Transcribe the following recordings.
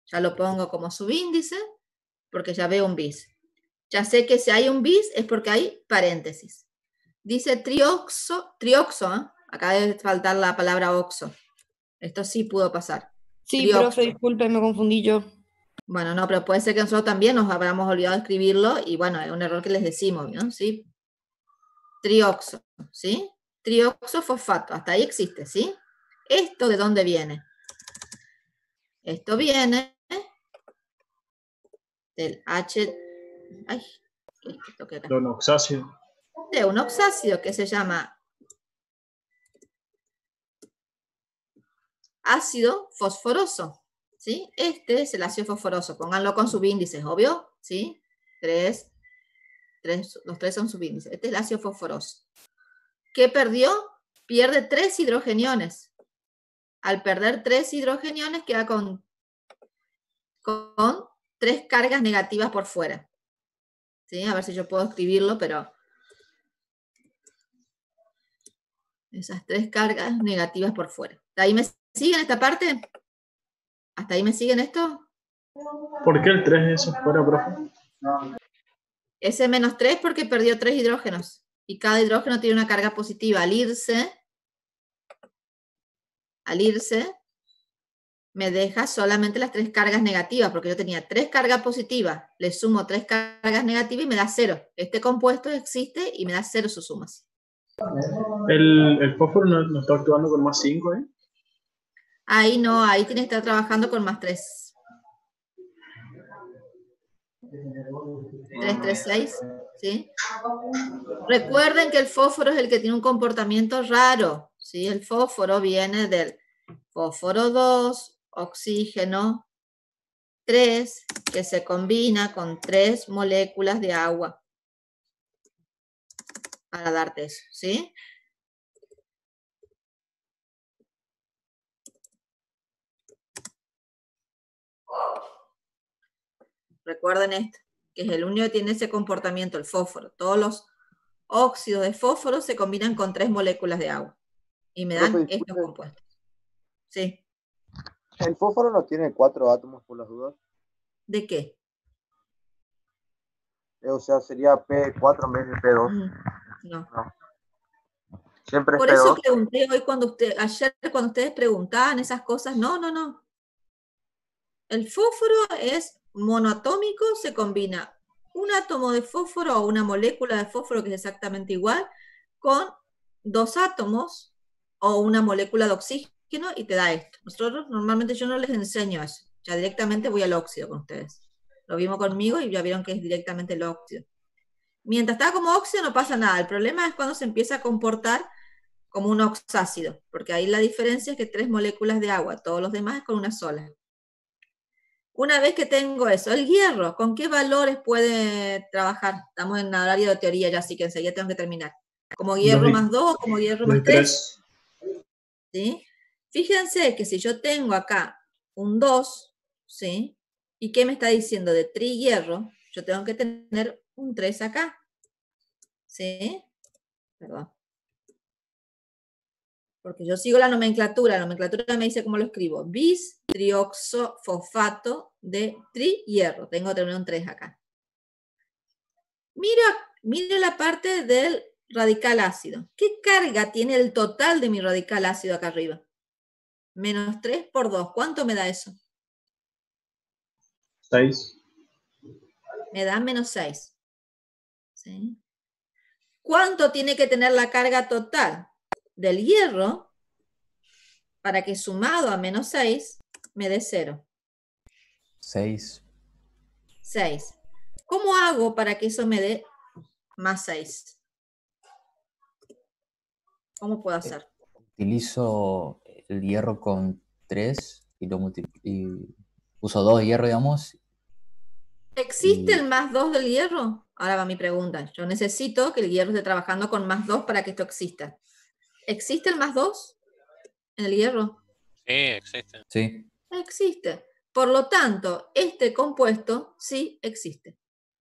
Ya lo pongo como subíndice, porque ya veo un bis. Ya sé que si hay un bis es porque hay paréntesis. Dice trioxo, ¿eh? Acá debe faltar la palabra oxo. Esto sí pudo pasar. Sí, Trioxo. profe, disculpe, me confundí yo. Bueno, no, pero puede ser que nosotros también nos habramos olvidado de escribirlo y bueno, es un error que les decimos, ¿no? ¿Sí? Trioxo, ¿sí? Trioxofosfato, hasta ahí existe, ¿sí? ¿Esto de dónde viene? Esto viene del H... Ay, ¿qué es que toqué acá? De un oxácido. De un oxácido que se llama ácido fosforoso, ¿sí? Este es el ácido fosforoso, pónganlo con subíndices, ¿obvio? ¿Sí? Los tres son subíndices. Este es el ácido fosforoso. ¿Qué perdió? Pierde 3 hidrogeniones. Al perder 3 hidrogeniones queda con 3 cargas negativas por fuera. ¿Sí? A ver si yo puedo escribirlo, pero esas 3 cargas negativas por fuera. ¿Hasta ahí me siguen esta parte? ¿Hasta ahí me siguen esto? ¿Por qué el 3 eso fuera, profe? Ese menos 3 porque perdió 3 hidrógenos. Y cada hidrógeno tiene una carga positiva. Al irse, me deja solamente las 3 cargas negativas, porque yo tenía 3 cargas positivas, le sumo 3 cargas negativas y me da 0. Este compuesto existe y me da 0 sus sumas. El fósforo no está actuando con más 5, ¿eh? Ahí no, ahí tiene que estar trabajando con más 3. 3, 3, 6, ¿sí? Recuerden que el fósforo es el que tiene un comportamiento raro, ¿sí? El fósforo viene del fósforo 2, oxígeno 3, que se combina con 3 moléculas de agua para darte eso, ¿sí? Recuerden esto, que es el único que tiene ese comportamiento, el fósforo. Todos los óxidos de fósforo se combinan con 3 moléculas de agua y me dan estos compuestos. Sí. ¿El fósforo no tiene 4 átomos por las dudas? ¿De qué? O sea, sería P4 en vez de P2. No. Siempre es Por P2. eso pregunté hoy ayer cuando ustedes preguntaban esas cosas, no. El fósforo es monoatómico, se combina un átomo de fósforo o una molécula de fósforo que es exactamente igual con 2 átomos o una molécula de oxígeno y te da esto. Nosotros normalmente yo no les enseño eso, ya directamente voy al óxido con ustedes. Lo vimos conmigo y ya vieron que es directamente el óxido. Mientras está como óxido no pasa nada, el problema es cuando se empieza a comportar como un oxácido, porque ahí la diferencia es que 3 moléculas de agua, todos los demás es con una sola. Una vez que tengo eso, el hierro, ¿con qué valores puede trabajar? Estamos en horario de teoría ya, así que enseguida tengo que terminar. ¿Como hierro más 2 o como hierro más 3? ¿Sí? Fíjense que si yo tengo acá un 2, ¿sí? ¿Y qué me está diciendo? De trihierro, yo tengo que tener un 3 acá. ¿Sí? Perdón. Porque yo sigo la nomenclatura me dice cómo lo escribo. Bis trioxofosfato de trihierro. Tengo que tener un 3 acá. Mira la parte del radical ácido. ¿Qué carga tiene el total de mi radical ácido acá arriba? Menos 3 por 2. ¿Cuánto me da eso? 6. Me da menos 6. ¿Sí? ¿Cuánto tiene que tener la carga total del hierro para que sumado a menos 6 me dé 0? 6. 6. ¿Cómo hago para que eso me dé más 6? ¿Cómo puedo hacer? Utilizo el hierro con 3 y uso 2 de hierro, digamos. ¿Existe el más 2 del hierro? Ahora va mi pregunta. Yo necesito que el hierro esté trabajando con más 2 para que esto exista. ¿Existe el más 2 en el hierro? Sí, existe. Sí. Existe. Por lo tanto, este compuesto sí existe.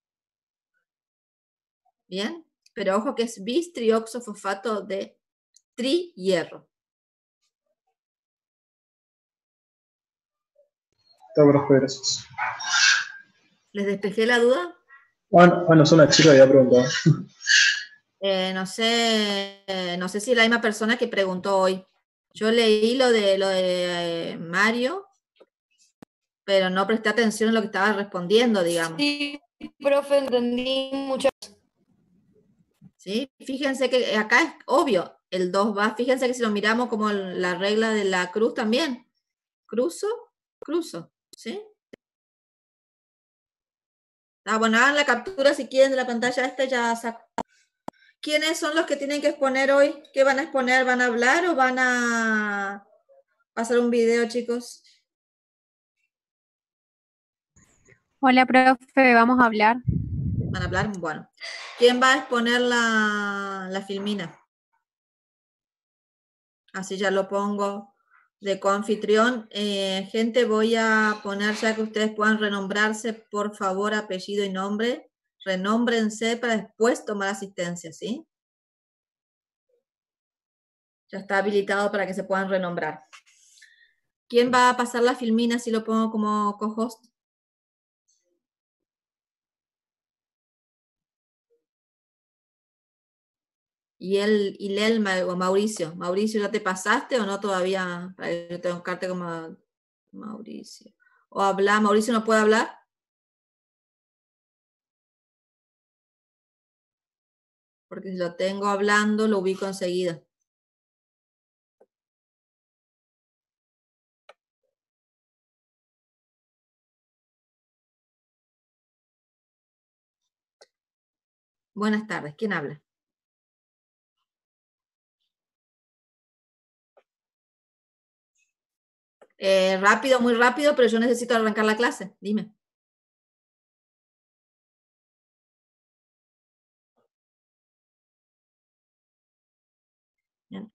¿Bien? Pero ojo que es bistrioxofosfato de trihierro. Todo, profe, gracias. ¿Les despejé la duda? Bueno, es una chica que había preguntado. No sé si es la misma persona que preguntó hoy. Yo leí lo de Mario, pero no presté atención a lo que estaba respondiendo, digamos. Sí, profe, entendí mucho. ¿Sí? Fíjense que acá es obvio, el 2 va, fíjense que si lo miramos como la regla de la cruz también, cruzo, ¿sí? Bueno, hagan la captura si quieren de la pantalla esta, ya saco. ¿Quiénes son los que tienen que exponer hoy? ¿Qué van a exponer? ¿Van a hablar o van a pasar un video, chicos? Hola, profe, vamos a hablar. ¿Van a hablar? Bueno. ¿Quién va a exponer la filmina? Así ya lo pongo de coanfitrión. Gente, voy a poner, ya que ustedes puedan renombrarse, por favor, apellido y nombre. Renómbrense para después tomar asistencia, ¿sí? Ya está habilitado para que se puedan renombrar. ¿Quién va a pasar la filmina si lo pongo como co-host? Y Lelma o Mauricio. Mauricio, ¿ya te pasaste o no todavía? Para que yo tengo carta como Mauricio. O habla, Mauricio no puede hablar. Porque si lo tengo hablando, lo ubico enseguida. Buenas tardes, ¿quién habla? Rápido, muy rápido, pero yo necesito arrancar la clase. Dime. Bien.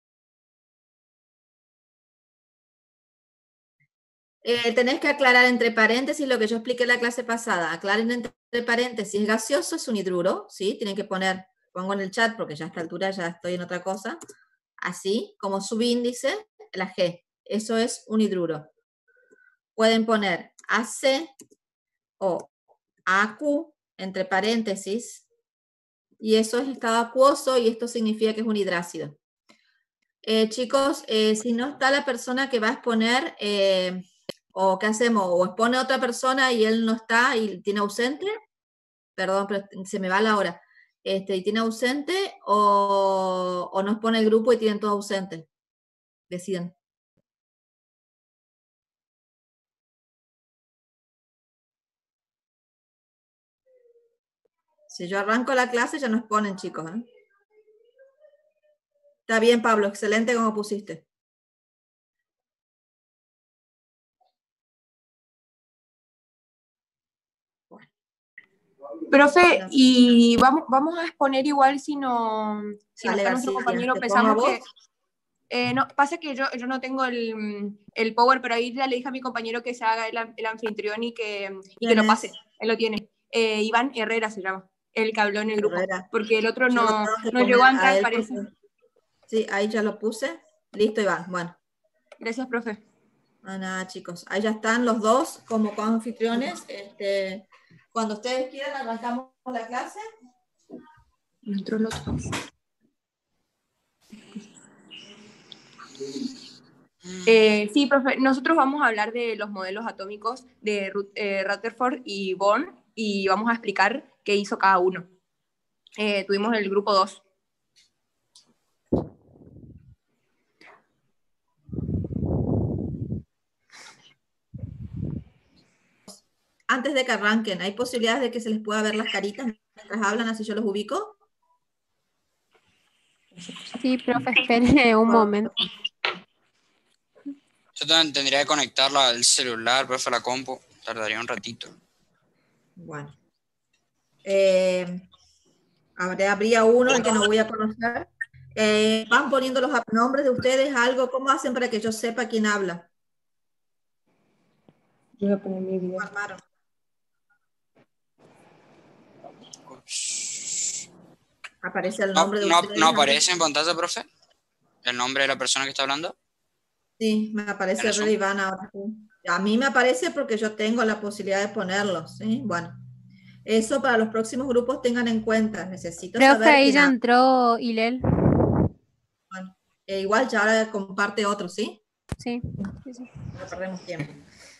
Tenés que aclarar entre paréntesis lo que yo expliqué en la clase pasada. Aclaren entre paréntesis, gaseoso es un hidruro, ¿sí? Tienen que poner, pongo en el chat porque ya a esta altura ya estoy en otra cosa. Así, como subíndice, la G. Eso es un hidruro. Pueden poner AC o AQ entre paréntesis, y eso es estado acuoso y esto significa que es un hidrácido. Chicos, si no está la persona que va a exponer, o qué hacemos, o expone a otra persona y él no está y tiene ausente, perdón, pero se me va la hora, y tiene ausente, o no expone el grupo y tienen todos ausentes. Deciden. Si yo arranco la clase, ya nos ponen, chicos. Está bien, Pablo, excelente como pusiste. Bueno. Profe, y vamos a exponer igual si no Dale, está nuestro García, compañero, ¿te pensamos pongo a que... no, pasa que yo no tengo el power, pero ahí ya le dije a mi compañero que se haga el anfitrión y que lo pase. Él lo tiene. Iván Herrera se llama, el que habló en el grupo. Herrera. Porque el otro Yo lo no tengo que llegó a entrar, él parece. porque... Sí, ahí ya lo puse. Listo, Iván. Bueno. Gracias, profe. Nada, chicos. Ahí ya están los dos como anfitriones. Cuando ustedes quieran, arrancamos la clase. No entró el otro. Sí, profe, nosotros vamos a hablar de los modelos atómicos de Rutherford y Bohr y vamos a explicar qué hizo cada uno. Tuvimos el grupo 2. Antes de que arranquen, ¿hay posibilidades de que se les pueda ver las caritas mientras hablan, así yo los ubico? Sí, profe, espere un momento. Yo también tendría que conectarla al celular, profe, a la compu. Tardaría un ratito. Bueno. Habría uno en que no voy a conocer. Van poniendo los nombres de ustedes, algo. ¿Cómo hacen para que yo sepa quién habla? Yo voy a poner mi video. Armaron. ¿Aparece el nombre de ustedes? ¿No aparece en pantalla, profe? ¿El nombre de la persona que está hablando? Sí, me aparece Herrera Iván ahora. A mí me aparece porque yo tengo la posibilidad de ponerlo, ¿sí? Bueno, eso para los próximos grupos tengan en cuenta. Necesito Profe, saber ahí que ya entró Hilel. bueno, igual ya ahora comparte otro, ¿sí? Sí, sí, sí. No perdemos tiempo.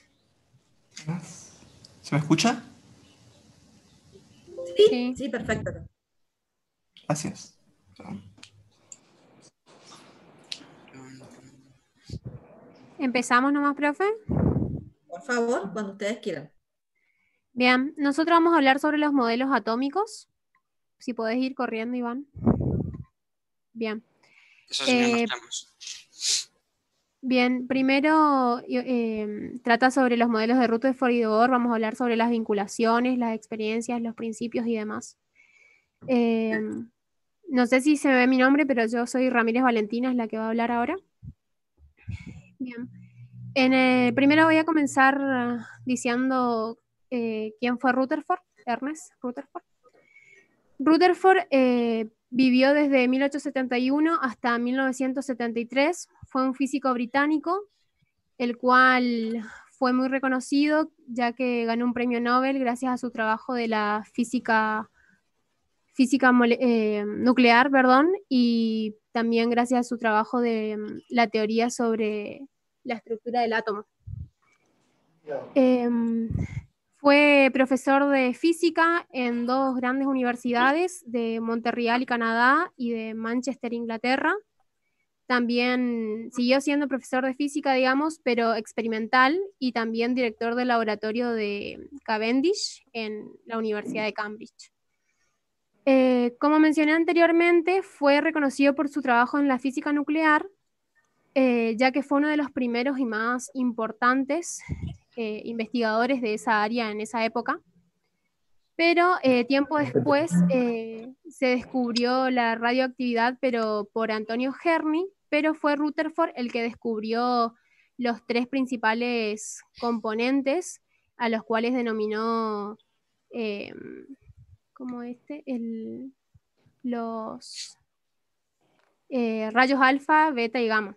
¿Se me escucha? Sí, Sí. sí, perfecto. Gracias. ¿Empezamos nomás, profe? Por favor, cuando ustedes quieran. Bien, nosotros vamos a hablar sobre los modelos atómicos. Si podés ir corriendo, Iván. Bien. Esos serían los temas. Bien, primero trata sobre los modelos de Rutherford y de Bohr. Vamos a hablar sobre las vinculaciones, las experiencias, los principios y demás. No sé si se ve mi nombre, pero yo soy Ramírez Valentina, es la que va a hablar ahora. Bien. Primero voy a comenzar diciendo quién fue Rutherford, Ernest Rutherford. Rutherford vivió desde 1871 hasta 1973. Fue un físico británico, el cual fue muy reconocido ya que ganó un premio Nobel gracias a su trabajo de la física nuclear, y también gracias a su trabajo de la teoría sobre la estructura del átomo. Fue profesor de física en dos grandes universidades, de Montreal, Canadá, y de Manchester, Inglaterra. También siguió siendo profesor de física, digamos, pero experimental, y también director del laboratorio de Cavendish en la Universidad de Cambridge. Como mencioné anteriormente, fue reconocido por su trabajo en la física nuclear, ya que fue uno de los primeros y más importantes investigadores de esa área en esa época. Pero tiempo después se descubrió la radioactividad, pero por Antonio Herny, pero fue Rutherford el que descubrió los tres principales componentes, a los cuales denominó los rayos alfa, beta y gamma.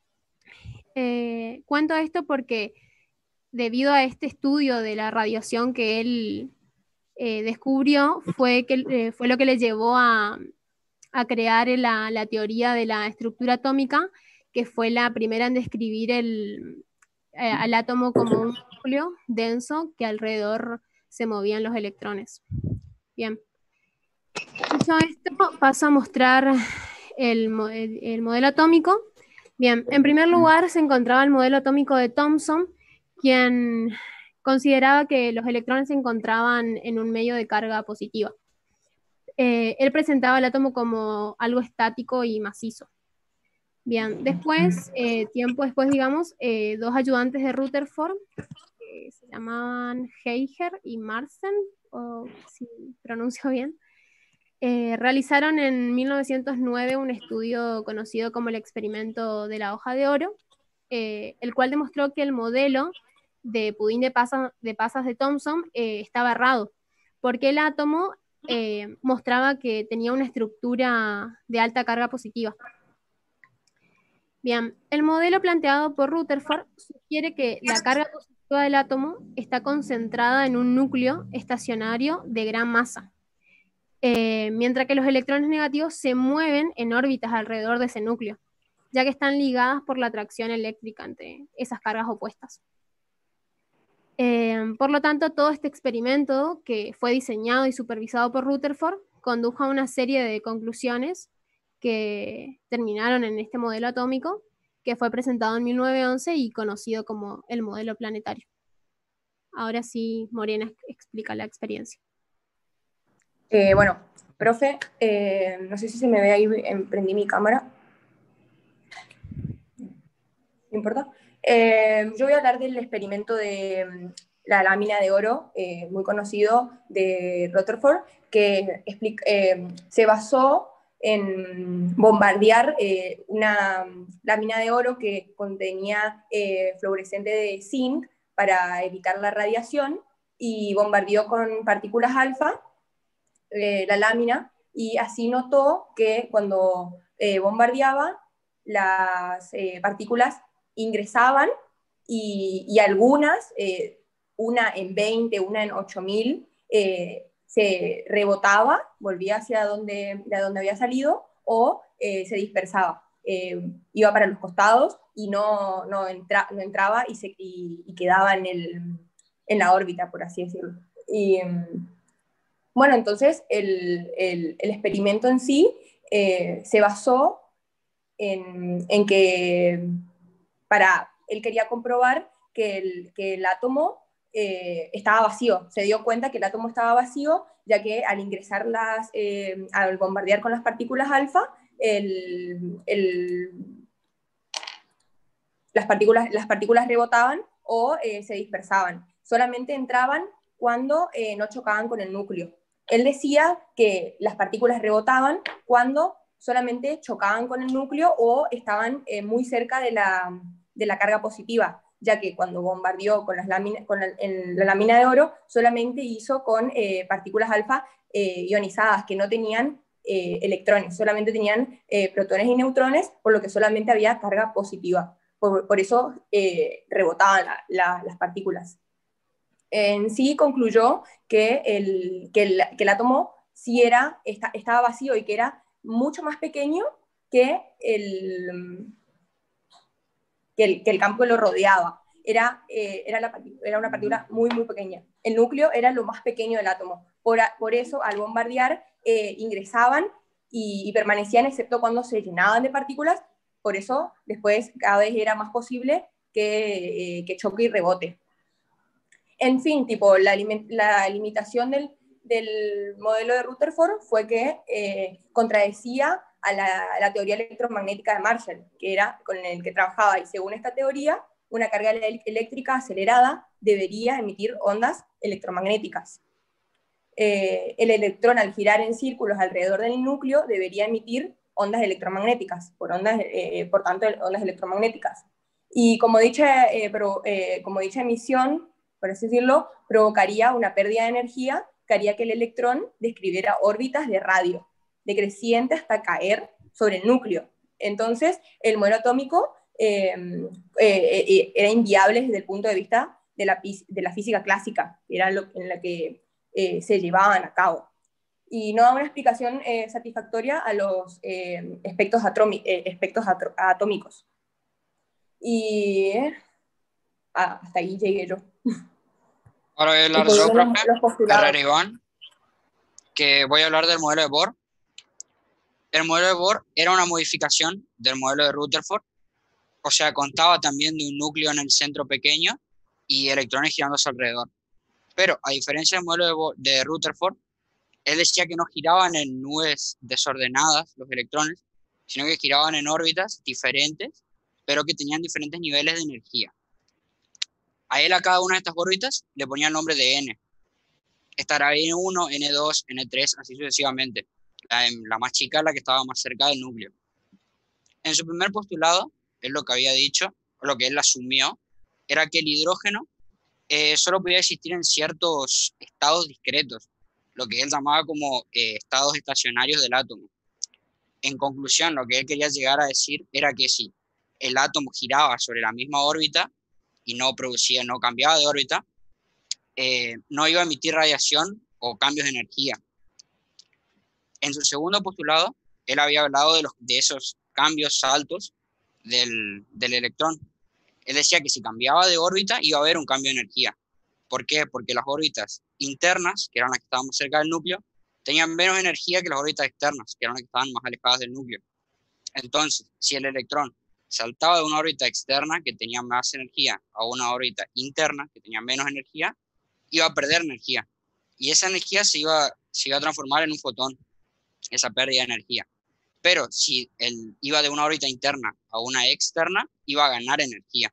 Cuento esto porque debido a este estudio de la radiación que él descubrió, fue lo que le llevó a crear la teoría de la estructura atómica, que fue la primera en describir al átomo como un núcleo denso que alrededor se movían los electrones. Bien. Dicho esto, paso a mostrar el modelo atómico. Bien, en primer lugar se encontraba el modelo atómico de Thomson, quien consideraba que los electrones se encontraban en un medio de carga positiva. Él presentaba el átomo como algo estático y macizo. Bien, después, tiempo después, digamos, dos ayudantes de Rutherford, que se llamaban Geiger y Marsen, o si pronuncio bien, realizaron en 1909 un estudio conocido como el experimento de la hoja de oro, el cual demostró que el modelo de pudín de pasas de Thomson estaba errado, porque el átomo mostraba que tenía una estructura de alta carga positiva. Bien, el modelo planteado por Rutherford sugiere que la carga positiva del átomo está concentrada en un núcleo estacionario de gran masa, mientras que los electrones negativos se mueven en órbitas alrededor de ese núcleo, ya que están ligadas por la atracción eléctrica entre esas cargas opuestas. Por lo tanto, todo este experimento, que fue diseñado y supervisado por Rutherford, condujo a una serie de conclusiones que terminaron en este modelo atómico, que fue presentado en 1911 y conocido como el modelo planetario. Ahora sí, Morena explica la experiencia. Bueno, profe, no sé si se me ve ahí, prendí mi cámara. ¿No importa? Yo voy a hablar del experimento de la lámina de oro, muy conocido, de Rutherford, que se basó en bombardear una lámina de oro que contenía fluorescente de zinc para evitar la radiación, y bombardeó con partículas alfa la lámina, y así notó que cuando bombardeaba, las partículas ingresaban y algunas, una en 20, una en 8000, se rebotaba, volvía hacia de donde había salido, o se dispersaba. Iba para los costados y no entraba y quedaba en la órbita, por así decirlo. Y bueno, entonces el experimento en sí se basó en que él quería comprobar que el átomo estaba vacío. Se dio cuenta que el átomo estaba vacío, ya que al ingresar al bombardear con las partículas alfa, las partículas rebotaban o se dispersaban. Solamente entraban cuando no chocaban con el núcleo. Él decía que las partículas rebotaban cuando solamente chocaban con el núcleo o estaban muy cerca de la carga positiva, ya que cuando bombardeó con la lámina de oro, solamente hizo con partículas alfa ionizadas, que no tenían electrones, solamente tenían protones y neutrones, por lo que solamente había carga positiva. Por eso rebotaban las partículas. En sí concluyó que el átomo sí estaba vacío y que era mucho más pequeño que el campo que lo rodeaba. Era una partícula muy, muy pequeña. El núcleo era lo más pequeño del átomo. Por eso, al bombardear, ingresaban y permanecían, excepto cuando se llenaban de partículas. Por eso, después, cada vez era más posible que choque y rebote. En fin, tipo, la limitación del modelo de Rutherford fue que contradecía a la teoría electromagnética de Marshall, que era con el que trabajaba, y según esta teoría, una carga eléctrica acelerada debería emitir ondas electromagnéticas. El electrón, al girar en círculos alrededor del núcleo, debería emitir ondas electromagnéticas, por tanto, ondas electromagnéticas. Y como dicha emisión, por así decirlo, provocaría una pérdida de energía que haría que el electrón describiera órbitas de radio, decreciente hasta caer sobre el núcleo. Entonces, el modelo atómico era inviable desde el punto de vista de la física clásica, que era en la que se llevaban a cabo. Y no da una explicación satisfactoria a los espectros atómicos. Y hasta ahí llegué yo. Ahora voy a hablar yo, profe, Herrera Iván, que voy a hablar del modelo de Bohr. El modelo de Bohr era una modificación del modelo de Rutherford, o sea, contaba también de un núcleo en el centro pequeño y electrones girándose alrededor. Pero, a diferencia del modelo de Rutherford, él decía que no giraban en nubes desordenadas los electrones, sino que giraban en órbitas diferentes, pero que tenían diferentes niveles de energía. A él, a cada una de estas órbitas, le ponía el nombre de N. Estará N1, N2, N3, así sucesivamente. La más chica, la que estaba más cerca del núcleo. En su primer postulado, él lo que había dicho, o lo que él asumió, era que el hidrógeno solo podía existir en ciertos estados discretos, lo que él llamaba como estados estacionarios del átomo. En conclusión, lo que él quería llegar a decir era que si el átomo giraba sobre la misma órbita y no cambiaba de órbita, no iba a emitir radiación o cambios de energía. En su segundo postulado, él había hablado de esos cambios, saltos del electrón. Él decía que si cambiaba de órbita iba a haber un cambio de energía. ¿Por qué? Porque las órbitas internas, que eran las que estaban más cerca del núcleo, tenían menos energía que las órbitas externas, que eran las que estaban más alejadas del núcleo. Entonces, si el electrón saltaba de una órbita externa, que tenía más energía, a una órbita interna, que tenía menos energía, iba a perder energía. Y esa energía se iba a transformar en un fotón, esa pérdida de energía. Pero si él iba de una órbita interna a una externa, iba a ganar energía.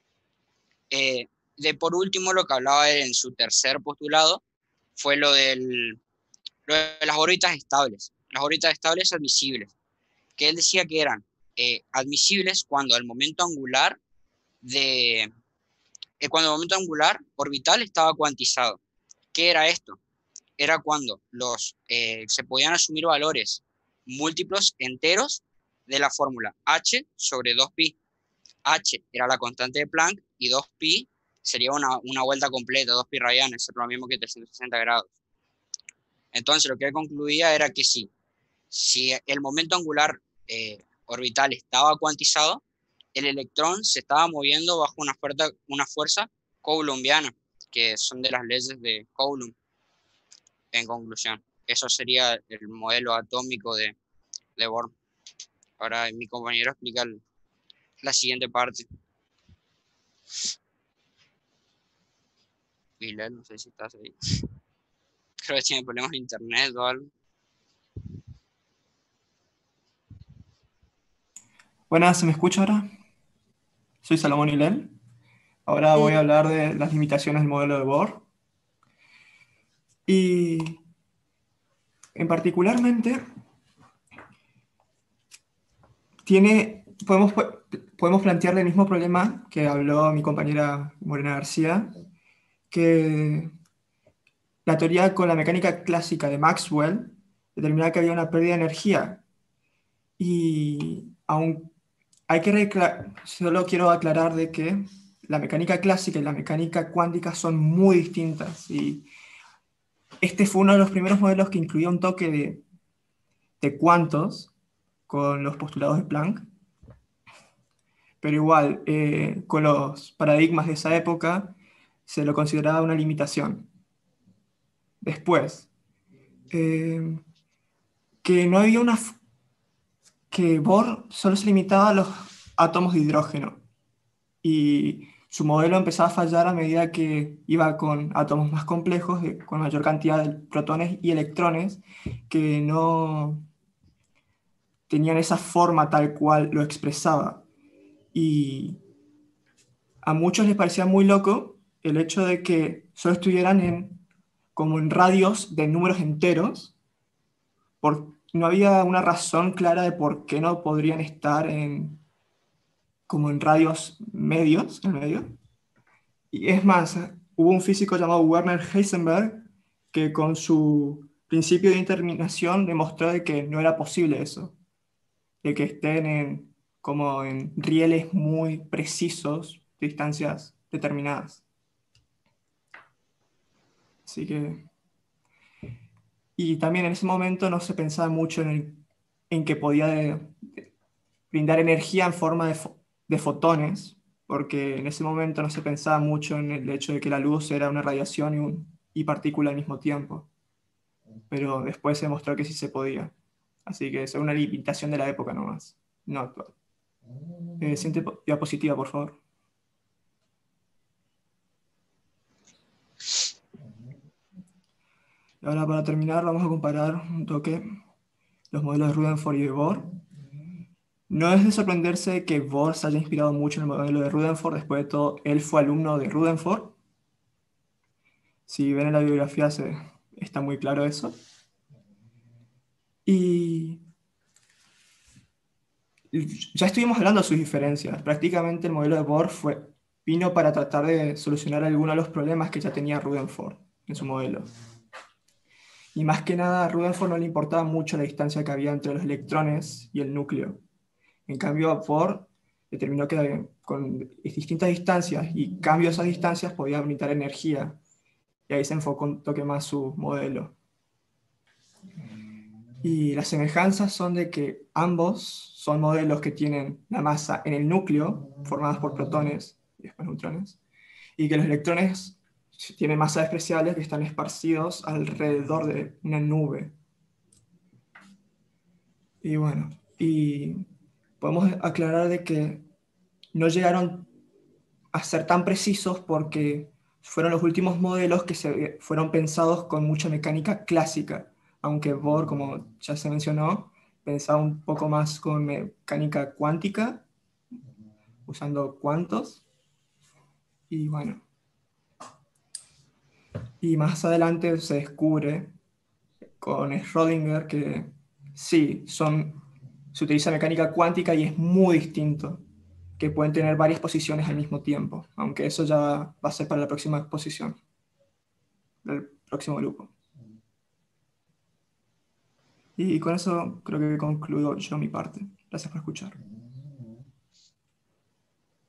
Por último, lo que hablaba él en su tercer postulado fue lo de las órbitas estables. Las órbitas estables admisibles, que él decía que eran admisibles cuando el momento angular orbital estaba cuantizado. ¿Qué era esto? Era cuando se podían asumir valores múltiplos enteros de la fórmula h sobre 2pi. h era la constante de Planck y 2pi sería una vuelta completa, 2pi radianes, es lo mismo que 360 grados. Entonces lo que él concluía era que sí, si el momento angular orbital estaba cuantizado, el electrón se estaba moviendo bajo una fuerza coulombiana, que son de las leyes de Coulomb, en conclusión. Eso sería el modelo atómico de Bohr. Ahora mi compañero explica la siguiente parte. Miguel, no sé si estás ahí. Creo que tiene problemas de internet o algo. Buenas, ¿se me escucha ahora? Soy Salomón Hilel. Ahora voy a hablar de las limitaciones del modelo de Bohr. Y en particularmente, podemos plantearle el mismo problema que habló mi compañera Morena García, que la teoría con la mecánica clásica de Maxwell determinaba que había una pérdida de energía. Y aún solo quiero aclarar de que la mecánica clásica y la mecánica cuántica son muy distintas. Y este fue uno de los primeros modelos que incluía un toque de cuantos con los postulados de Planck. Pero igual, con los paradigmas de esa época, se lo consideraba una limitación. Después, que no había que Bohr solo se limitaba a los átomos de hidrógeno y su modelo empezaba a fallar a medida que iba con átomos más complejos, con mayor cantidad de protones y electrones que no tenían esa forma tal cual lo expresaba. Y a muchos les parecía muy loco el hecho de que solo estuvieran como en radios de números enteros, no había una razón clara de por qué no podrían estar como en radios medios, en medio. Y es más, hubo un físico llamado Werner Heisenberg que con su principio de indeterminación demostró de que no era posible eso, de que estén como en rieles muy precisos, de distancias determinadas. Así que... Y también en ese momento no se pensaba mucho en que podía brindar energía en forma de fotones, porque en ese momento no se pensaba mucho en el hecho de que la luz era una radiación y partícula al mismo tiempo. Pero después se demostró que sí se podía. Así que es una limitación de la época nomás, no actual. Siguiente diapositiva, por favor. Y ahora para terminar vamos a comparar un toque los modelos de Rutherford y de Bohr. No es de sorprenderse que Bohr se haya inspirado mucho en el modelo de Rutherford. Después de todo, él fue alumno de Rutherford. Si ven en la bibliografía está muy claro eso. Y ya estuvimos hablando de sus diferencias. Prácticamente el modelo de Bohr vino para tratar de solucionar algunos de los problemas que ya tenía Rutherford en su modelo. Y más que nada, a Rutherford no le importaba mucho la distancia que había entre los electrones y el núcleo. En cambio, Bohr determinó que con distintas distancias y cambio de esas distancias podía brindar energía. Y ahí se enfocó un toque más su modelo. Y las semejanzas son de que ambos son modelos que tienen la masa en el núcleo, formadas por protones y después neutrones, y que los electrones tienen masas despreciables que están esparcidos alrededor de una nube. Y bueno, y podemos aclarar de que no llegaron a ser tan precisos porque fueron los últimos modelos que fueron pensados con mucha mecánica clásica, aunque Bohr, como ya se mencionó, pensaba un poco más con mecánica cuántica, usando cuantos. Y bueno, y más adelante se descubre con Schrödinger que sí, se utiliza mecánica cuántica y es muy distinto, que pueden tener varias posiciones al mismo tiempo, aunque eso ya va a ser para la próxima exposición del próximo grupo. Y con eso creo que concluyo yo mi parte. Gracias por escuchar.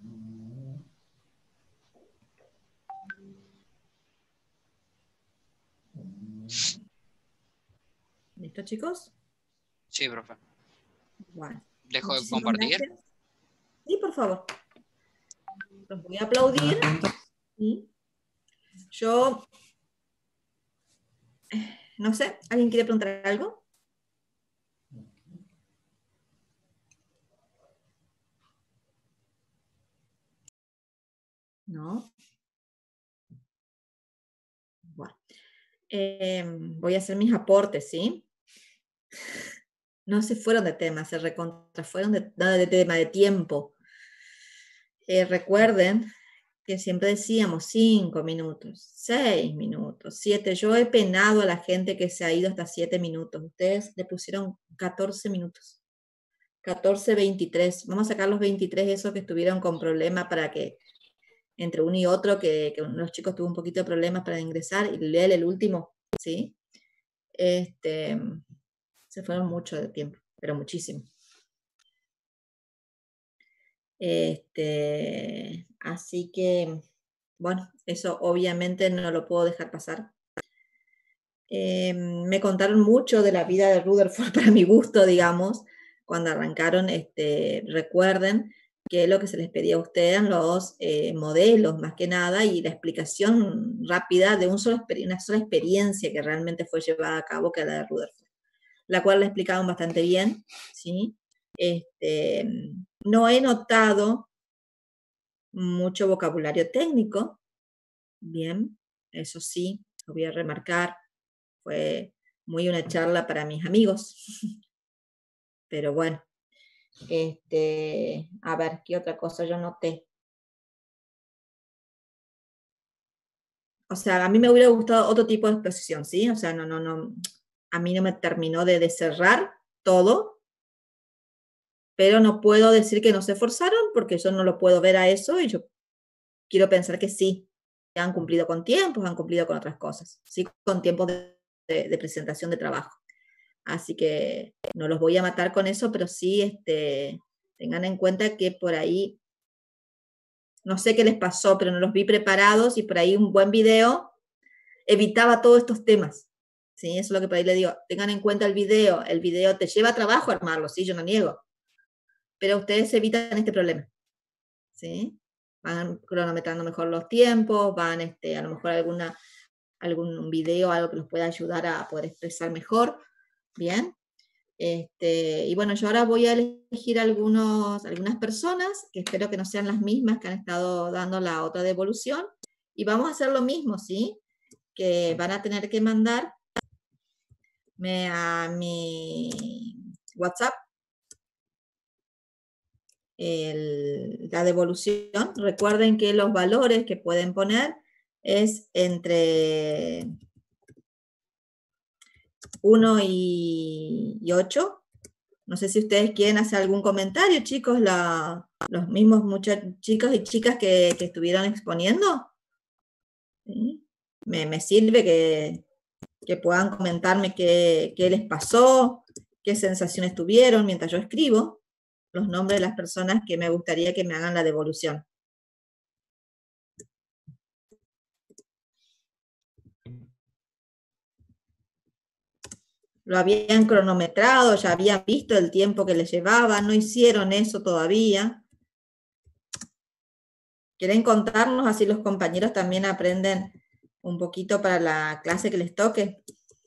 ¿Listo, chicos? Sí, profe. Bueno. ¿Dejo de Muchísimas compartir? gracias. Sí, por favor. Los voy a aplaudir. ¿Sí? Yo, no sé, ¿alguien quiere preguntar algo? No. Bueno. Voy a hacer mis aportes, ¿sí? No se fueron de tema, se fueron de tema, de tiempo. Recuerden que siempre decíamos 5 minutos, 6 minutos, 7. Yo he penado a la gente que se ha ido hasta 7 minutos. Ustedes le pusieron 14 minutos. 14, 23. Vamos a sacar los 23 esos que estuvieron con problemas para que, entre uno y otro, que uno de los chicos tuvo un poquito de problemas para ingresar, y leer el último, ¿sí? Se fueron mucho de tiempo, pero muchísimo. Así que, bueno, eso obviamente no lo puedo dejar pasar. Me contaron mucho de la vida de Rutherford para mi gusto, digamos, cuando arrancaron. Recuerden que lo que se les pedía a ustedes eran los modelos, más que nada, y la explicación rápida de una sola experiencia que realmente fue llevada a cabo, que era la de Rutherford, la cual la explicaban bastante bien, ¿sí? No he notado mucho vocabulario técnico, bien, eso sí, lo voy a remarcar, fue muy una charla para mis amigos, pero bueno, a ver, ¿qué otra cosa yo noté? O sea, a mí me hubiera gustado otro tipo de exposición, ¿sí? O sea, no, a mí no me terminó de cerrar todo, pero no puedo decir que no se esforzaron porque yo no lo puedo ver a eso y yo quiero pensar que sí, han cumplido con tiempos, han cumplido con otras cosas, sí, con tiempos de presentación de trabajo. Así que no los voy a matar con eso, pero sí tengan en cuenta que por ahí, no sé qué les pasó, pero no los vi preparados y por ahí un buen video evitaba todos estos temas. ¿Sí? Eso es lo que por ahí le digo. Tengan en cuenta el video te lleva trabajo armarlo, sí, yo no niego, pero ustedes evitan este problema. ¿Sí? Van cronometrando mejor los tiempos, van a lo mejor algún video, algo que los pueda ayudar a poder expresar mejor. Bien. Y bueno, yo ahora voy a elegir algunas personas, que espero que no sean las mismas que han estado dando la otra devolución, y vamos a hacer lo mismo, ¿sí? Que van a tener que mandarme a mi WhatsApp la devolución. Recuerden que los valores que pueden poner es entre 1 y 8. No sé si ustedes quieren hacer algún comentario, chicos, los mismos chicos y chicas que estuvieron exponiendo. ¿Sí? Me sirve que puedan comentarme qué les pasó, qué sensaciones tuvieron mientras yo escribo los nombres de las personas que me gustaría que me hagan la devolución. Lo habían cronometrado, ya habían visto el tiempo que les llevaba, no hicieron eso todavía. ¿Quieren contarnos? Así los compañeros también aprenden un poquito para la clase que les toque.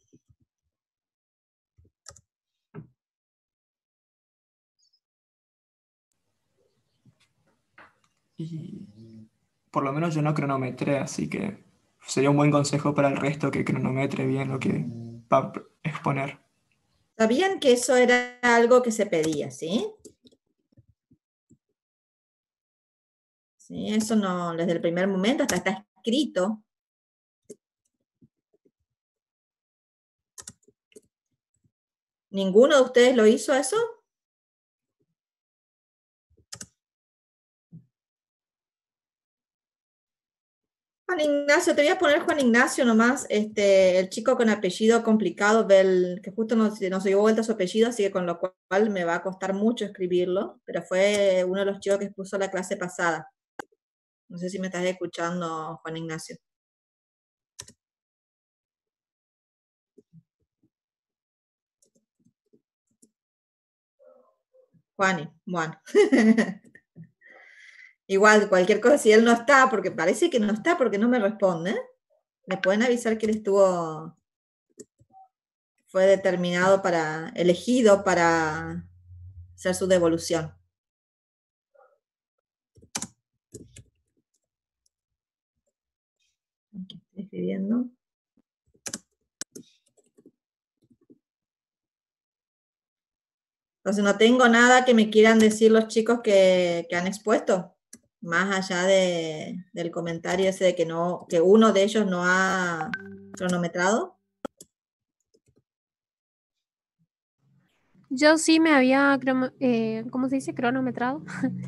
Y por lo menos yo no cronometré, así que sería un buen consejo para el resto que cronometre bien lo que va a exponer. Sabían que eso era algo que se pedía, ¿sí? Sí, eso no, desde el primer momento hasta está escrito. ¿Ninguno de ustedes lo hizo eso? Juan Ignacio, te voy a poner Juan Ignacio nomás, el chico con apellido complicado, que justo no se dio vuelta su apellido, así que con lo cual me va a costar mucho escribirlo, pero fue uno de los chicos que expuso la clase pasada. No sé si me estás escuchando, Juan Ignacio. Juani, bueno. Igual, cualquier cosa, si él no está, porque parece que no está, porque no me responde, me pueden avisar que él fue elegido para hacer su devolución. Aquí estoy escribiendo. Entonces no tengo nada que me quieran decir los chicos que han expuesto, más allá del comentario ese de que uno de ellos no ha cronometrado. Yo sí me había, ¿cómo se dice? Cronometrado.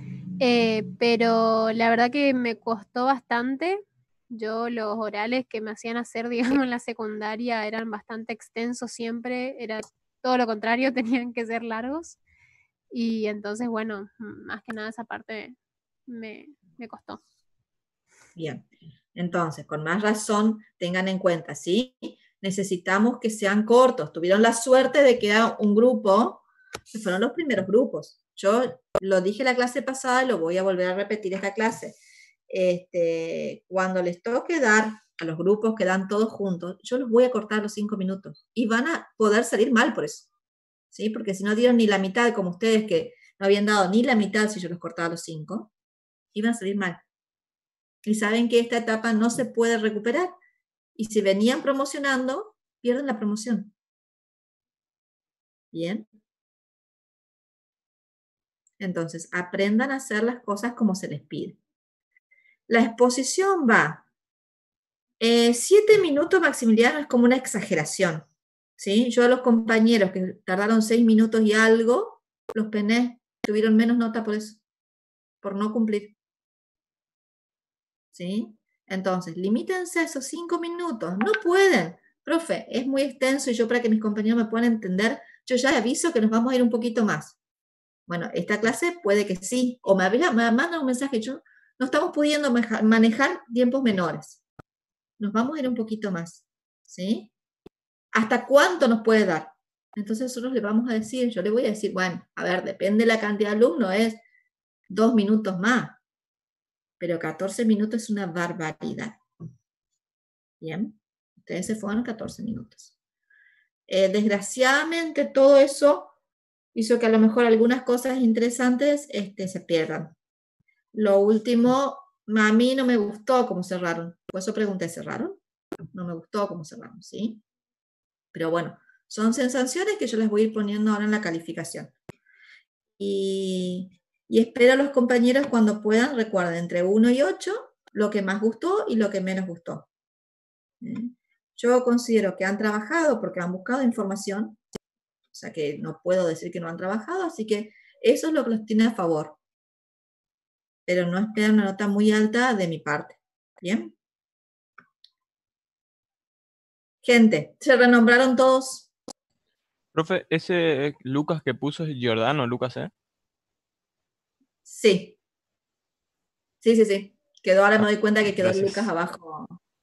Pero la verdad que me costó bastante. Yo los orales que me hacían hacer, digamos, en la secundaria eran bastante extensos siempre. Era todo lo contrario, tenían que ser largos. Y entonces, bueno, más que nada esa parte me costó. Bien, entonces, con más razón, tengan en cuenta, ¿sí? Necesitamos que sean cortos. Tuvieron la suerte de que era un grupo, que fueron los primeros grupos. Yo lo dije la clase pasada y lo voy a volver a repetir esta clase. Cuando les toque dar a los grupos que dan todos juntos, yo los voy a cortar los 5 minutos y van a poder salir mal por eso, ¿sí? Porque si no dieron ni la mitad, como ustedes que no habían dado ni la mitad si yo los cortaba los 5, iban a salir mal. Y saben que esta etapa no se puede recuperar. Y si venían promocionando, pierden la promoción. Bien. Entonces, aprendan a hacer las cosas como se les pide. La exposición va. 7 minutos, Maximiliano, es como una exageración, ¿sí? Yo a los compañeros que tardaron 6 minutos y algo, los pené, tuvieron menos nota por eso, por no cumplir. ¿Sí? Entonces, limítense a esos 5 minutos. No pueden. Profe, es muy extenso y yo para que mis compañeros me puedan entender, yo ya aviso que nos vamos a ir un poquito más. Bueno, esta clase puede que sí, o me mandan un mensaje, no estamos pudiendo manejar tiempos menores. Nos vamos a ir un poquito más, ¿sí? ¿Hasta cuánto nos puede dar? Entonces nosotros le vamos a decir, yo le voy a decir, bueno, a ver, depende de la cantidad de alumnos, es 2 minutos más, pero 14 minutos es una barbaridad. Bien, ustedes se fueron 14 minutos. Desgraciadamente todo eso hizo que a lo mejor algunas cosas interesantes se pierdan. Lo último, a mí no me gustó cómo cerraron. Por eso pregunté, ¿cerraron? No me gustó cómo cerraron, ¿sí? Pero bueno, son sensaciones que yo les voy a ir poniendo ahora en la calificación. Y espero a los compañeros cuando puedan, recuerden, entre 1 y 8, lo que más gustó y lo que menos gustó. Yo considero que han trabajado porque han buscado información, o sea que no puedo decir que no han trabajado, así que eso es lo que los tiene a favor. Pero no esperen una nota muy alta de mi parte. ¿Bien? Gente, se renombraron todos. Profe, ese Lucas que puso es Giordano, Lucas, ¿eh? Sí. Sí. Quedó, ahora me doy cuenta que quedó Gracias. Lucas abajo.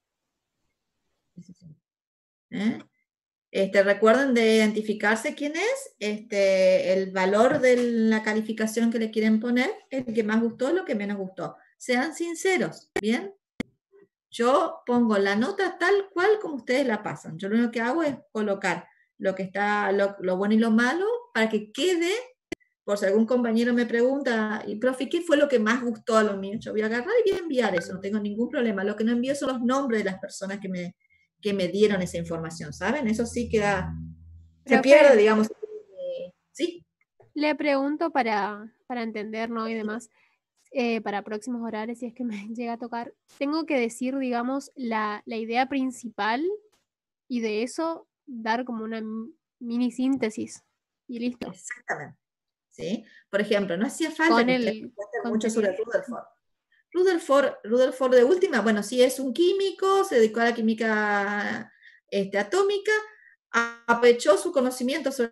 Recuerden de identificarse quién es, el valor de la calificación que le quieren poner, el que más gustó, lo que menos gustó. Sean sinceros, ¿bien? Yo pongo la nota tal cual como ustedes la pasan. Yo lo único que hago es colocar lo que está, lo bueno y lo malo, para que quede, por si algún compañero me pregunta, y profe, ¿qué fue lo que más gustó a los míos? Yo voy a agarrar y voy a enviar eso, no tengo ningún problema. Lo que no envío son los nombres de las personas que me dieron esa información, ¿saben? Eso sí queda, se pierde, digamos. ¿Sí? Le pregunto para entender, ¿no? Y demás, para próximos horarios, si es que me llega a tocar, tengo que decir, digamos, la idea principal y de eso dar como una mini síntesis y listo. Exactamente. ¿Sí? Por ejemplo, no hacía falta que ustedes cuenten mucho sobre Rutherford. Rutherford de última, bueno, sí es un químico, se dedicó a la química atómica, aprovechó su conocimiento sobre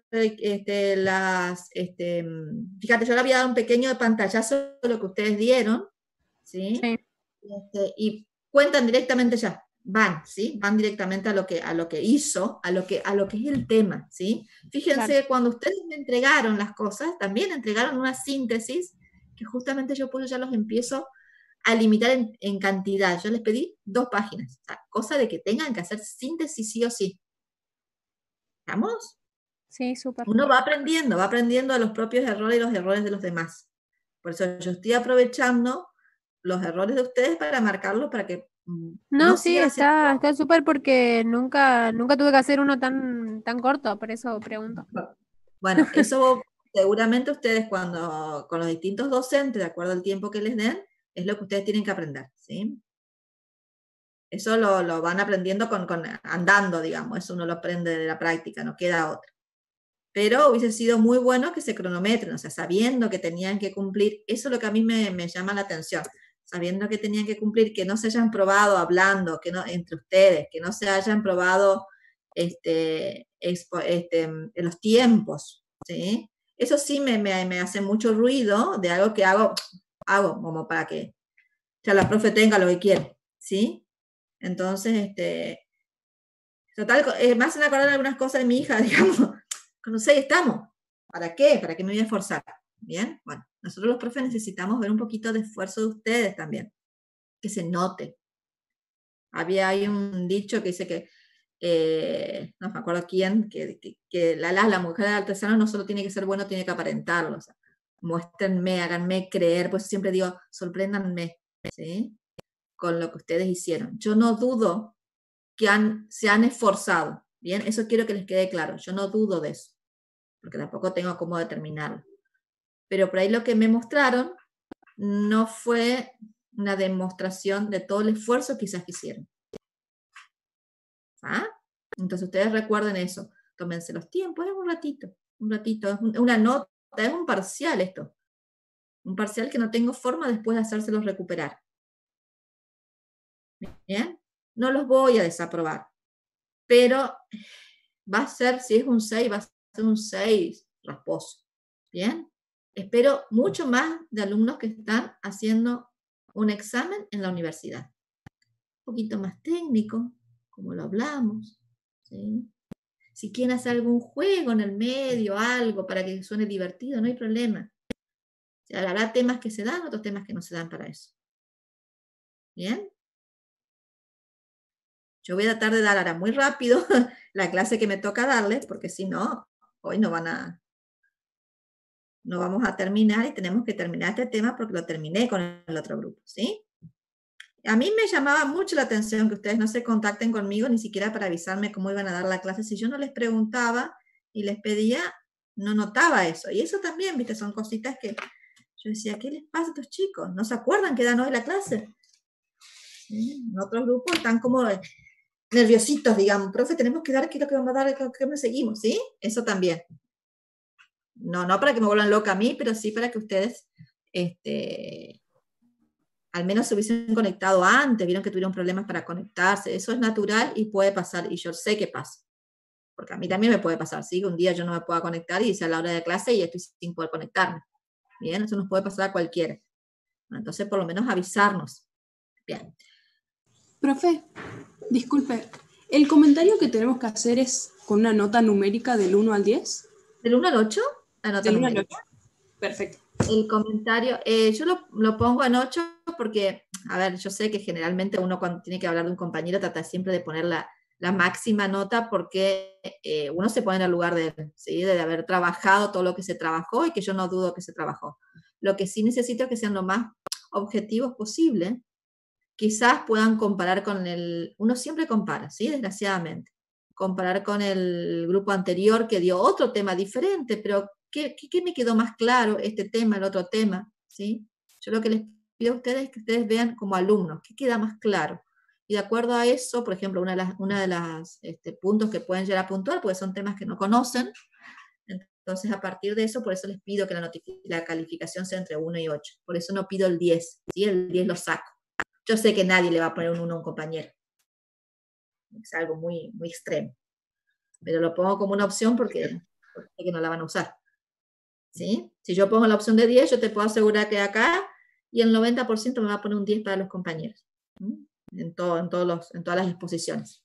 fíjate, yo le había dado un pequeño pantallazo de lo que ustedes dieron, ¿sí? Sí. Y cuentan directamente ya, ¿sí? Van directamente a lo que hizo, a lo que es el tema, ¿sí? Fíjense, Claro. cuando ustedes me entregaron las cosas, también entregaron una síntesis que justamente yo pues ya los empiezo a limitar en cantidad. Yo les pedí 2 páginas, o sea, cosa de que tengan que hacer síntesis sí o sí. ¿Estamos? Sí, súper. Uno va aprendiendo a los propios errores y los errores de los demás. Por eso yo estoy aprovechando los errores de ustedes para marcarlos para que No, sí, sigan haciendo. está súper porque nunca tuve que hacer uno tan corto, por eso pregunto. Bueno, eso seguramente ustedes cuando con los distintos docentes, de acuerdo al tiempo que les den, es lo que ustedes tienen que aprender, ¿sí? Eso lo van aprendiendo andando, digamos, eso uno lo aprende de la práctica, no queda otra. Pero hubiese sido muy bueno que se cronometren, o sea, sabiendo que tenían que cumplir, eso es lo que a mí me llama la atención, sabiendo que tenían que cumplir, que no se hayan probado hablando, que no, entre ustedes, que no se hayan probado en los tiempos, ¿sí? Eso sí me hace mucho ruido de algo que hago como para que ya la profe tenga lo que quiere, ¿sí? Entonces, total, me hacen acordar algunas cosas de mi hija, digamos, con 6 estamos, ¿para qué? ¿Para qué me voy a esforzar? ¿Bien? Bueno, nosotros los profes necesitamos ver un poquito de esfuerzo de ustedes también, que se note. Hay un dicho que dice que, no me acuerdo quién, que la mujer del artesano no solo tiene que ser bueno, tiene que aparentarlo. O sea, muéstrenme, háganme creer, pues siempre digo, sorpréndanme, ¿sí? Con lo que ustedes hicieron. Yo no dudo que se han esforzado, ¿bien? Eso quiero que les quede claro, yo no dudo de eso, porque tampoco tengo cómo determinarlo. Pero por ahí lo que me mostraron no fue una demostración de todo el esfuerzo quizás que hicieron. ¿Ah? Entonces ustedes recuerden eso, tómense los tiempos, es un ratito, es una nota, es un parcial esto, un parcial que no tengo forma después de hacérselos recuperar. ¿Bien? No los voy a desaprobar, pero va a ser, si es un 6, va a ser un 6 rasposo. ¿Bien? Espero mucho más de alumnos que están haciendo un examen en la universidad. Un poquito más técnico, como lo hablamos, ¿sí? Si quieren hacer algún juego en el medio, algo para que suene divertido, no hay problema. O sea, habrá temas que se dan, otros temas que no se dan para eso. ¿Bien? Yo voy a tratar de dar ahora muy rápido la clase que me toca darles, porque si no, hoy no vamos a terminar y tenemos que terminar este tema porque lo terminé con el otro grupo, ¿sí? A mí me llamaba mucho la atención que ustedes no se contacten conmigo ni siquiera para avisarme cómo iban a dar la clase. Si yo no les preguntaba y les pedía, no notaba eso. Y eso también, viste, son cositas que yo decía, ¿qué les pasa a estos chicos? ¿No se acuerdan que dan hoy la clase? ¿Sí? En otros grupos están como nerviositos, digamos, profe, tenemos que dar, ¿qué es lo que vamos a dar? ¿Qué me seguimos? ¿Sí? Eso también. No para que me vuelvan loca a mí, pero sí para que ustedes al menos se hubiesen conectado antes, vieron que tuvieron problemas para conectarse, eso es natural y puede pasar, y yo sé que pasa, porque a mí también me puede pasar, ¿sí? Que un día yo no me pueda conectar y sea la hora de clase y estoy sin poder conectarme, ¿bien? Eso nos puede pasar a cualquiera. Entonces, por lo menos avisarnos. Bien. Profe, disculpe, ¿el comentario que tenemos que hacer es con una nota numérica del 1 al 10? ¿Del 1 al 8? La nota del 1 al 8. numérica. Perfecto. El comentario, yo lo pongo en 8 porque, a ver, yo sé que generalmente uno cuando tiene que hablar de un compañero trata siempre de poner la máxima nota porque uno se pone en el lugar de él, ¿sí? De haber trabajado todo lo que se trabajó y que yo no dudo que se trabajó. Lo que sí necesito es que sean lo más objetivos posible. Quizás puedan comparar con uno siempre compara, ¿sí? Desgraciadamente. Comparar con el grupo anterior que dio otro tema diferente, pero ¿qué me quedó más claro? Este tema, el otro tema, ¿sí? Yo lo que les pido a ustedes es que ustedes vean como alumnos, ¿qué queda más claro? Y de acuerdo a eso, por ejemplo, una de las puntos que pueden llegar a puntuar, porque son temas que no conocen, Entonces, a partir de eso, por eso les pido que la calificación sea entre 1 y 8. Por eso no pido el 10, ¿sí? El 10 lo saco. Yo sé que nadie le va a poner un 1 a un compañero. Es algo muy, muy extremo. Pero lo pongo como una opción porque sé que no la van a usar. ¿Sí? Si yo pongo la opción de 10, yo te puedo asegurar que acá y el 90% me va a poner un 10 para los compañeros. ¿Sí? En todas las exposiciones.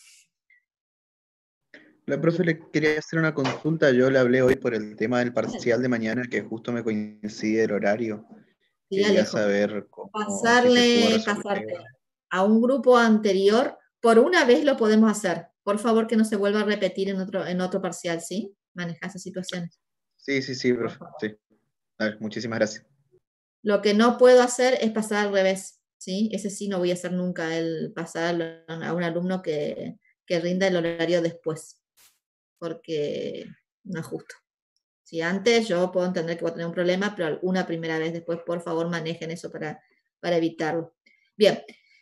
La profe le quería hacer una consulta. Yo le hablé hoy por el tema del parcial de mañana, que justo me coincide el horario. Sí, Quería Alejo. saber si se pudo resolver. Pasarte a un grupo anterior, por una vez lo podemos hacer. Por favor, que no se vuelva a repetir en otro parcial, ¿sí? Manejar esas situaciones. Sí, profe. Sí. A ver, muchísimas gracias. Lo que no puedo hacer es pasar al revés, ¿sí? Ese sí no voy a hacer nunca, el pasar a un alumno que rinda el horario después, porque no es justo. Si antes yo puedo entender que voy a tener un problema, pero una primera vez después, por favor, manejen eso para evitarlo. Bien.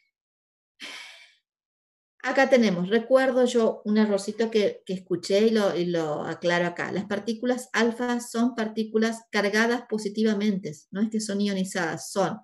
Acá tenemos, recuerdo yo un errorcito que escuché y lo aclaro acá. Las partículas alfa son partículas cargadas positivamente, no es que son ionizadas, son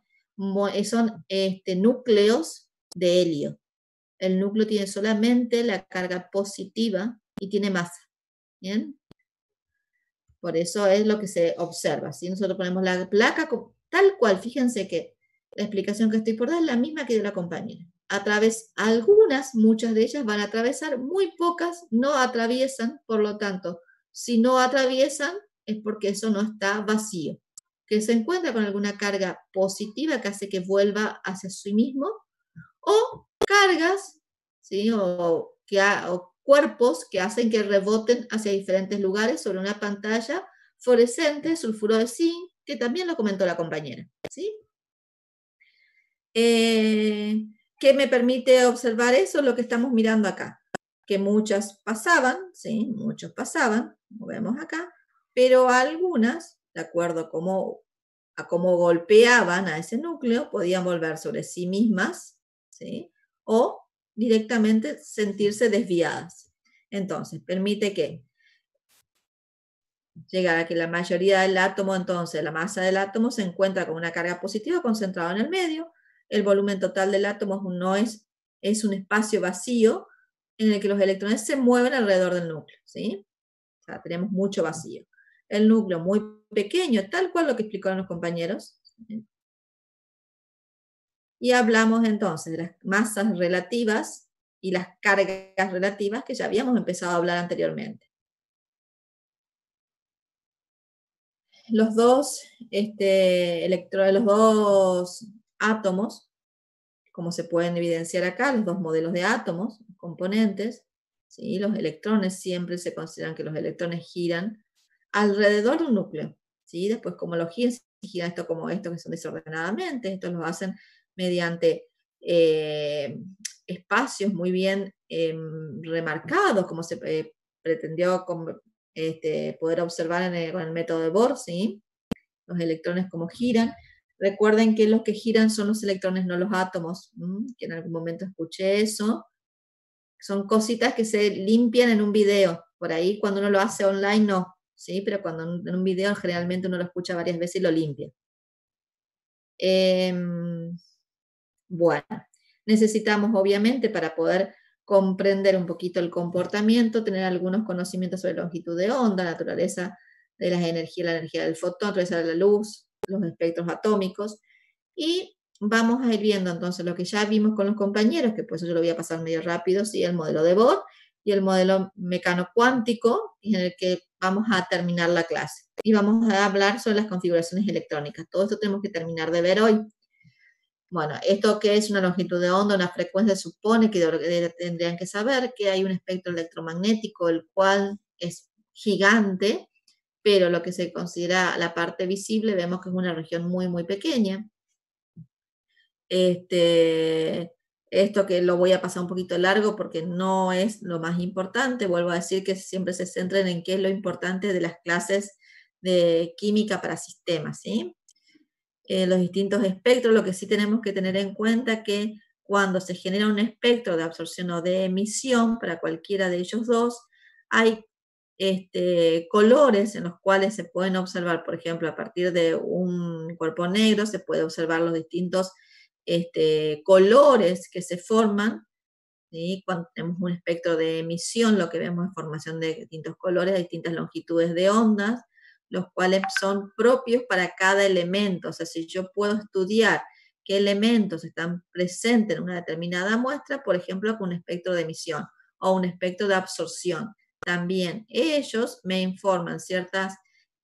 núcleos de helio. El núcleo tiene solamente la carga positiva y tiene masa. ¿Bien? Por eso es lo que se observa. Si nosotros ponemos la placa tal cual, fíjense que la explicación que estoy por dar es la misma que de la compañera. Muchas de ellas van a atravesar, muy pocas no atraviesan, por lo tanto, si no atraviesan es porque eso no está vacío, que se encuentra con alguna carga positiva que hace que vuelva hacia sí mismo, o cargas, ¿sí? o cuerpos que hacen que reboten hacia diferentes lugares sobre una pantalla fluorescente, sulfuro de zinc, que también lo comentó la compañera, ¿sí? ¿Qué me permite observar eso? Lo que estamos mirando acá, que muchas pasaban, ¿sí? Muchos pasaban, como vemos acá, pero algunas, de acuerdo a cómo golpeaban a ese núcleo, podían volver sobre sí mismas, ¿sí? O directamente sentirse desviadas. Entonces, permite que llegar a que la mayoría del átomo, entonces, la masa del átomo se encuentra con una carga positiva concentrada en el medio. El volumen total del átomo es un espacio vacío en el que los electrones se mueven alrededor del núcleo, ¿sí? O sea, tenemos mucho vacío. El núcleo muy pequeño, tal cual lo que explicaron los compañeros. ¿Sí? Y hablamos entonces de las masas relativas y las cargas relativas que ya habíamos empezado a hablar anteriormente. Los dos átomos, como se pueden evidenciar acá, los dos modelos de átomos, componentes, ¿sí? Los electrones siempre se consideran que los electrones giran alrededor de un núcleo, ¿sí? Después, como los giran, si giran esto como esto, que son desordenadamente, estos los hacen mediante espacios muy bien remarcados, como se pretendió poder observar con el método de Bohr, ¿sí? Los electrones como giran. Recuerden que los que giran son los electrones, no los átomos, que en algún momento escuché eso. Son cositas que se limpian en un video. Por ahí cuando uno lo hace online no, ¿sí? Pero cuando en un video generalmente uno lo escucha varias veces y lo limpia. Bueno, necesitamos obviamente para poder comprender un poquito el comportamiento, tener algunos conocimientos sobre longitud de onda, naturaleza de la energía del fotón, naturaleza de la luz, los espectros atómicos, y vamos a ir viendo entonces lo que ya vimos con los compañeros, que por eso yo lo voy a pasar medio rápido, ¿sí? El modelo de Bohr y el modelo mecano-cuántico, en el que vamos a terminar la clase. Y vamos a hablar sobre las configuraciones electrónicas. Todo esto tenemos que terminar de ver hoy. Bueno, esto que es una longitud de onda, una frecuencia, supone que tendrían que saber que hay un espectro electromagnético, el cual es gigante, pero lo que se considera la parte visible, vemos que es una región muy, muy pequeña. Esto que lo voy a pasar un poquito largo porque no es lo más importante, vuelvo a decir que siempre se centren en qué es lo importante de las clases de química para sistemas, ¿sí? Los distintos espectros, lo que sí tenemos que tener en cuenta que cuando se genera un espectro de absorción o de emisión para cualquiera de ellos dos, hay colores en los cuales se pueden observar, por ejemplo, a partir de un cuerpo negro se puede observar los distintos colores que se forman, ¿sí? Cuando tenemos un espectro de emisión, lo que vemos es formación de distintos colores, de distintas longitudes de ondas, los cuales son propios para cada elemento. O sea, si yo puedo estudiar qué elementos están presentes en una determinada muestra, por ejemplo, con un espectro de emisión o un espectro de absorción, también ellos me informan ciertas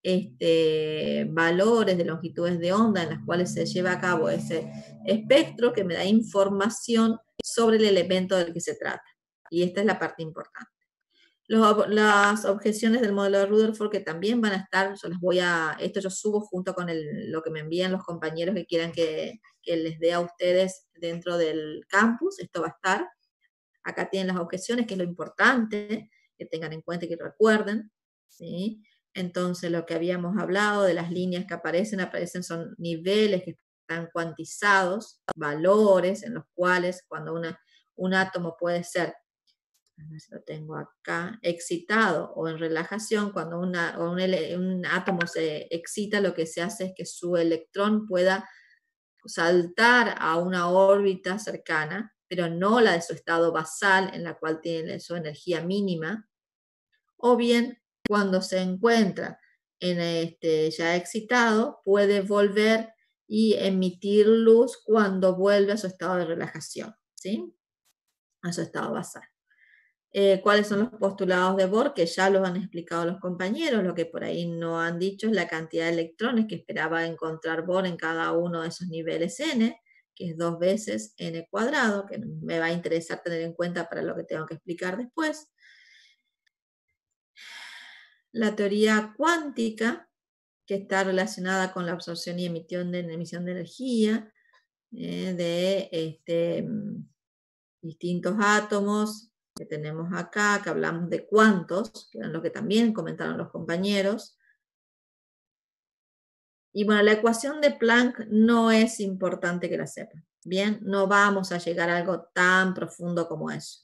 valores de longitudes de onda en las cuales se lleva a cabo ese espectro que me da información sobre el elemento del que se trata. Y esta es la parte importante. Las objeciones del modelo de Rutherford que también van a estar, yo las voy a, esto yo subo junto con lo que me envían los compañeros que quieran que les dé a ustedes dentro del campus, esto va a estar. Acá tienen las objeciones, que es lo importante, que tengan en cuenta y que recuerden, ¿sí? Entonces, lo que habíamos hablado de las líneas que aparecen son niveles que están cuantizados, valores en los cuales cuando un átomo puede ser, a ver si lo tengo acá, excitado o en relajación, cuando un átomo se excita, lo que se hace es que su electrón pueda saltar a una órbita cercana, pero no la de su estado basal, en la cual tiene su energía mínima, o bien cuando se encuentra ya excitado, puede volver y emitir luz cuando vuelve a su estado de relajación, ¿sí? A su estado basal. ¿Cuáles son los postulados de Bohr? Que ya los han explicado los compañeros. Lo que por ahí no han dicho es la cantidad de electrones que esperaba encontrar Bohr en cada uno de esos niveles n, que es 2 veces n cuadrado, que me va a interesar tener en cuenta para lo que tengo que explicar después. La teoría cuántica, que está relacionada con la absorción y emisión de energía de distintos átomos que tenemos acá, que hablamos de cuantos, que eran lo que también comentaron los compañeros. Y bueno, la ecuación de Planck no es importante que la sepan. Bien, no vamos a llegar a algo tan profundo como eso.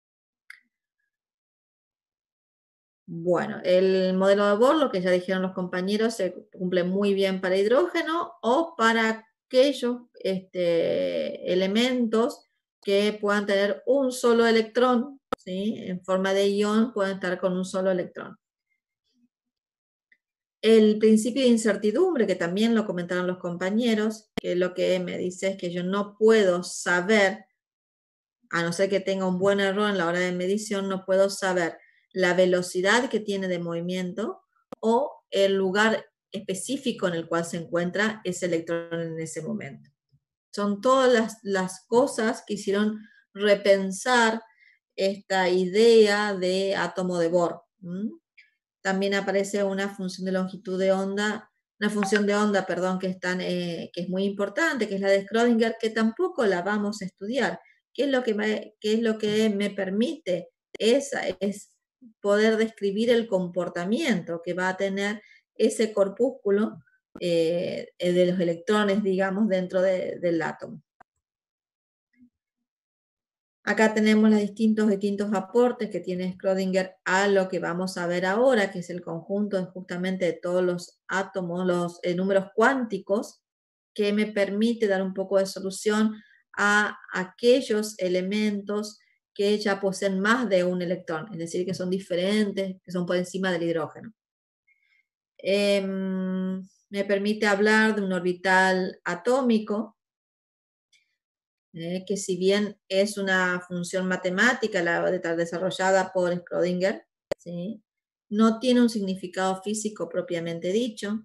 Bueno, el modelo de Bohr, lo que ya dijeron los compañeros, se cumple muy bien para hidrógeno o para aquellos elementos que puedan tener un solo electrón, ¿sí? En forma de ion pueden estar con un solo electrón. El principio de incertidumbre, que también lo comentaron los compañeros, que lo que me dice es que yo no puedo saber, a no ser que tenga un buen error en la hora de medición, no puedo saber la velocidad que tiene de movimiento o el lugar específico en el cual se encuentra ese electrón en ese momento. Son todas las cosas que hicieron repensar esta idea de átomo de Bohr. También aparece una función de longitud de onda, una función de onda, perdón, que es muy importante, que es la de Schrödinger, que tampoco la vamos a estudiar. ¿Qué es lo que me permite? Es poder describir el comportamiento que va a tener ese corpúsculo de los electrones, digamos, dentro del átomo. Acá tenemos los distintos aportes que tiene Schrödinger a lo que vamos a ver ahora, que es el conjunto justamente de todos los átomos, los números cuánticos, que me permite dar un poco de solución a aquellos elementos que ya poseen más de un electrón, es decir, que son diferentes, que son por encima del hidrógeno. Me permite hablar de un orbital atómico, que si bien es una función matemática desarrollada por Schrödinger, ¿sí? No tiene un significado físico propiamente dicho,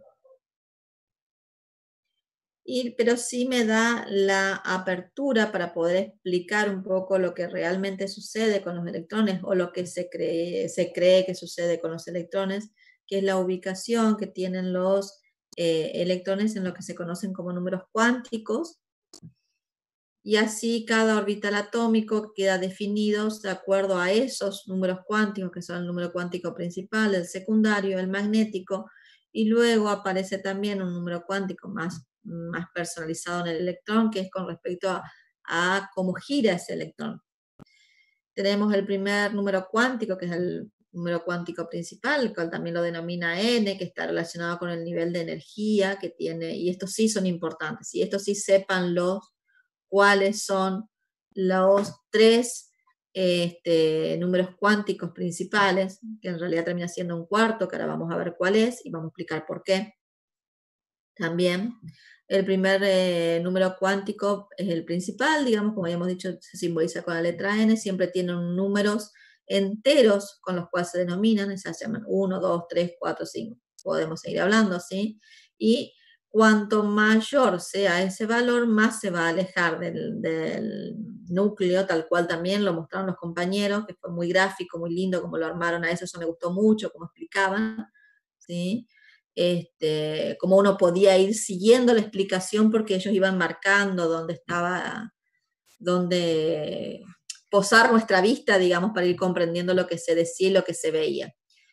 pero sí me da la apertura para poder explicar un poco lo que realmente sucede con los electrones o lo que se cree que sucede con los electrones, que es la ubicación que tienen los electrones en lo que se conocen como números cuánticos. Y así cada orbital atómico queda definido de acuerdo a esos números cuánticos, que son el número cuántico principal, el secundario, el magnético, y luego aparece también un número cuántico más personalizado en el electrón, que es con respecto a cómo gira ese electrón. Tenemos el primer número cuántico, que es el número cuántico principal, el cual también lo denomina N, que está relacionado con el nivel de energía que tiene, y estos sí son importantes, y estos sí sépanlos cuáles son los 3 números cuánticos principales, que en realidad termina siendo un cuarto, que ahora vamos a ver cuál es, y vamos a explicar por qué. También, el primer número cuántico es el principal, digamos, como habíamos dicho, se simboliza con la letra N, siempre tienen números enteros con los cuales se denominan, esas se llaman 1, 2, 3, 4, 5, podemos seguir hablando, ¿sí? Y cuanto mayor sea ese valor, más se va a alejar del núcleo, tal cual también lo mostraron los compañeros, que fue muy gráfico, muy lindo como lo armaron a eso me gustó mucho, como explicaban, ¿sí? Como uno podía ir siguiendo la explicación porque ellos iban marcando dónde posar nuestra vista, digamos, para ir comprendiendo lo que se decía y lo que se veía.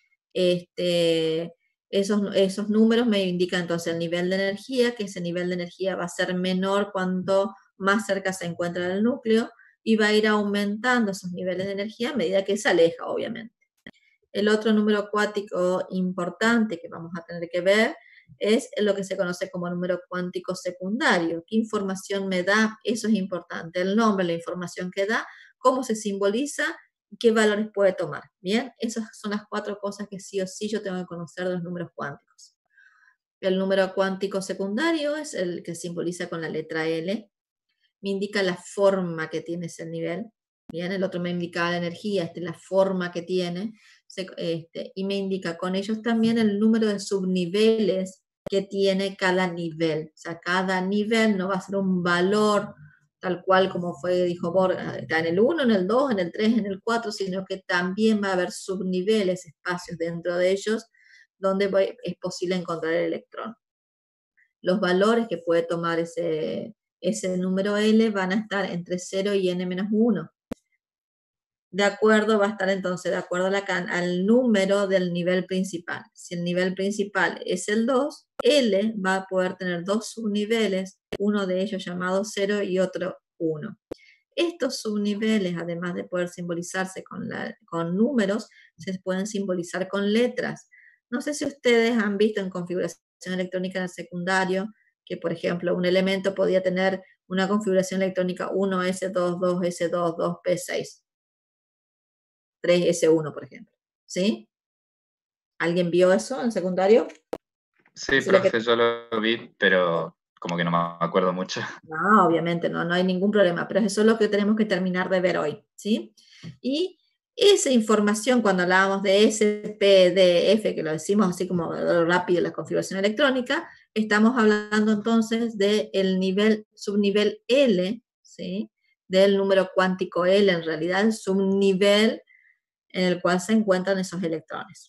Esos números me indican entonces el nivel de energía, que ese nivel de energía va a ser menor cuanto más cerca se encuentra del núcleo, y va a ir aumentando esos niveles de energía a medida que se aleja, obviamente. El otro número cuántico importante que vamos a tener que ver es lo que se conoce como número cuántico secundario. ¿Qué información me da? Eso es importante. El nombre, la información que da, cómo se simboliza y qué valores puede tomar. Bien, esas son las 4 cosas que sí o sí yo tengo que conocer de los números cuánticos. El número cuántico secundario es el que simboliza con la letra L. Me indica la forma que tiene ese nivel. Bien, el otro me indica la energía, la forma que tiene. Y me indica con ellos también el número de subniveles que tiene cada nivel. O sea, cada nivel no va a ser un valor tal cual como dijo Borg, está en el 1, en el 2, en el 3, en el 4, sino que también va a haber subniveles, espacios dentro de ellos, donde es posible encontrar el electrón. Los valores que puede tomar ese número L van a estar entre 0 y n-1. Va a estar entonces de acuerdo al número del nivel principal. Si el nivel principal es el 2, L va a poder tener 2 subniveles, uno de ellos llamado 0 y otro 1. Estos subniveles, además de poder simbolizarse con números, se pueden simbolizar con letras. No sé si ustedes han visto en configuración electrónica en el secundario que, por ejemplo, un elemento podía tener una configuración electrónica 1S2, 2S2, 2P6. 3S1, por ejemplo. ¿Sí? ¿Alguien vio eso en secundario? Sí, profe, yo lo vi, pero como que no me acuerdo mucho. No, obviamente, no hay ningún problema, pero eso es lo que tenemos que terminar de ver hoy, ¿sí? Y esa información, cuando hablábamos de SPDF, que lo decimos así como rápido, la configuración electrónica, estamos hablando entonces del subnivel L, ¿sí? Del número cuántico L, en realidad el subnivel en el cual se encuentran esos electrones.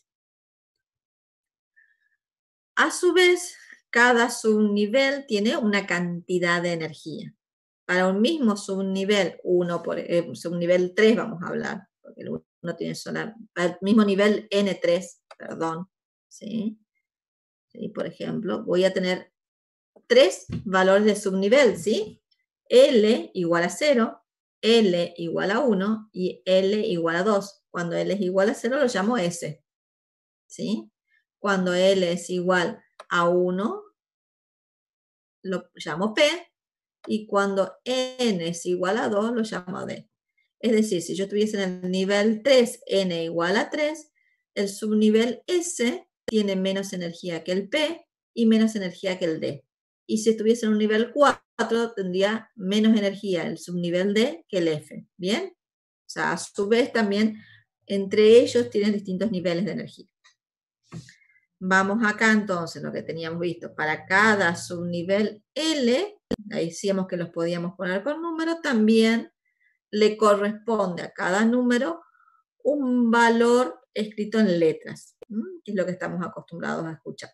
A su vez, cada subnivel tiene una cantidad de energía. Para un mismo subnivel, subnivel 3 vamos a hablar, porque el 1 tiene para el mismo nivel N3, perdón, ¿sí? ¿Sí? Por ejemplo, voy a tener 3 valores de subnivel, ¿sí? L igual a 0, L igual a 1 y L igual a 2. Cuando L es igual a 0 lo llamo S, ¿sí? Cuando L es igual a 1 lo llamo P, y cuando N es igual a 2 lo llamo D. Es decir, si yo estuviese en el nivel 3, N igual a 3, el subnivel S tiene menos energía que el P y menos energía que el D. Y si estuviese en un nivel 4, tendría menos energía el subnivel D que el F. ¿Bien? O sea, a su vez también entre ellos tienen distintos niveles de energía. Vamos acá entonces, lo que teníamos visto. Para cada subnivel L, ahí decíamos que los podíamos poner con número, también le corresponde a cada número un valor escrito en letras, que es lo que estamos acostumbrados a escuchar.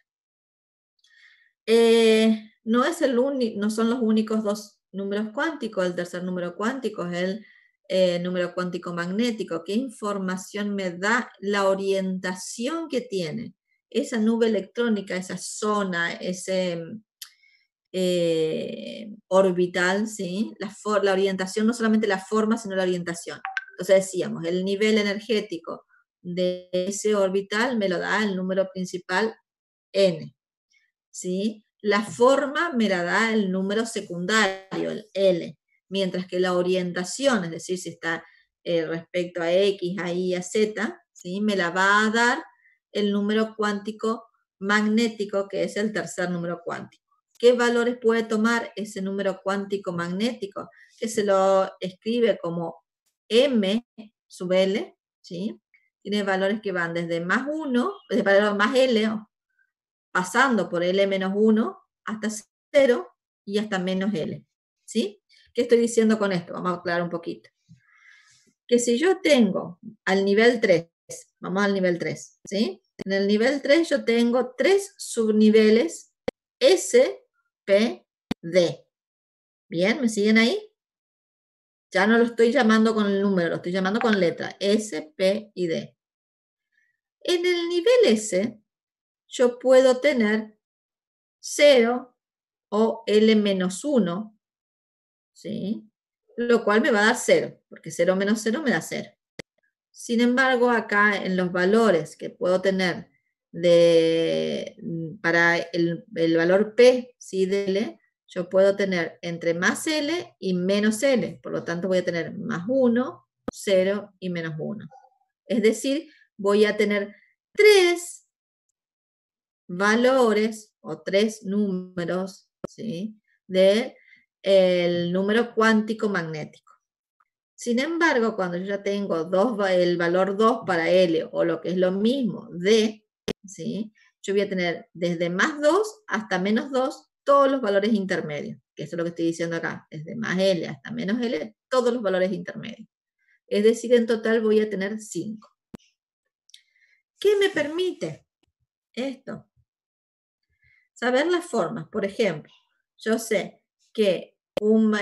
No son los únicos 2 números cuánticos. El tercer número cuántico es el número cuántico magnético. ¿Qué información me da la orientación que tiene esa nube electrónica, esa zona, ese orbital, ¿sí? La orientación, no solamente la forma, sino la orientación. Entonces decíamos, el nivel energético de ese orbital me lo da el número principal n, ¿sí? La forma me la da el número secundario, el L, mientras que la orientación, es decir, si está respecto a X, a Y, a Z, ¿sí? Me la va a dar el número cuántico magnético, que es el tercer número cuántico. ¿Qué valores puede tomar ese número cuántico magnético? Que se lo escribe como M sub L, ¿sí? Tiene valores que van desde más 1, desde más L, pasando por L menos 1 hasta 0 y hasta menos L, ¿sí? ¿Qué estoy diciendo con esto? Vamos a aclarar un poquito. Que si yo tengo al nivel 3, vamos al nivel 3, ¿sí? En el nivel 3 yo tengo 3 subniveles S, P, D. ¿Bien? ¿Me siguen ahí? Ya no lo estoy llamando con el número, lo estoy llamando con letra S, P y D. En el nivel S yo puedo tener 0 o L menos 1, ¿sí? Lo cual me va a dar 0, porque 0 menos 0 me da 0. Sin embargo, acá en los valores que puedo tener para el valor P, ¿sí? de L, yo puedo tener entre más L y menos L. Por lo tanto, voy a tener más 1, 0 y menos 1. Es decir, voy a tener 3 valores o 3 números, ¿sí? del número cuántico magnético. Sin embargo, cuando yo ya tengo el valor 2 para L, o lo que es lo mismo, D, ¿sí? Yo voy a tener desde más 2 hasta menos 2 todos los valores intermedios, que eso es lo que estoy diciendo acá, desde más L hasta menos L, todos los valores intermedios. Es decir, en total voy a tener 5. ¿Qué me permite esto? Saber las formas. Por ejemplo, yo sé que un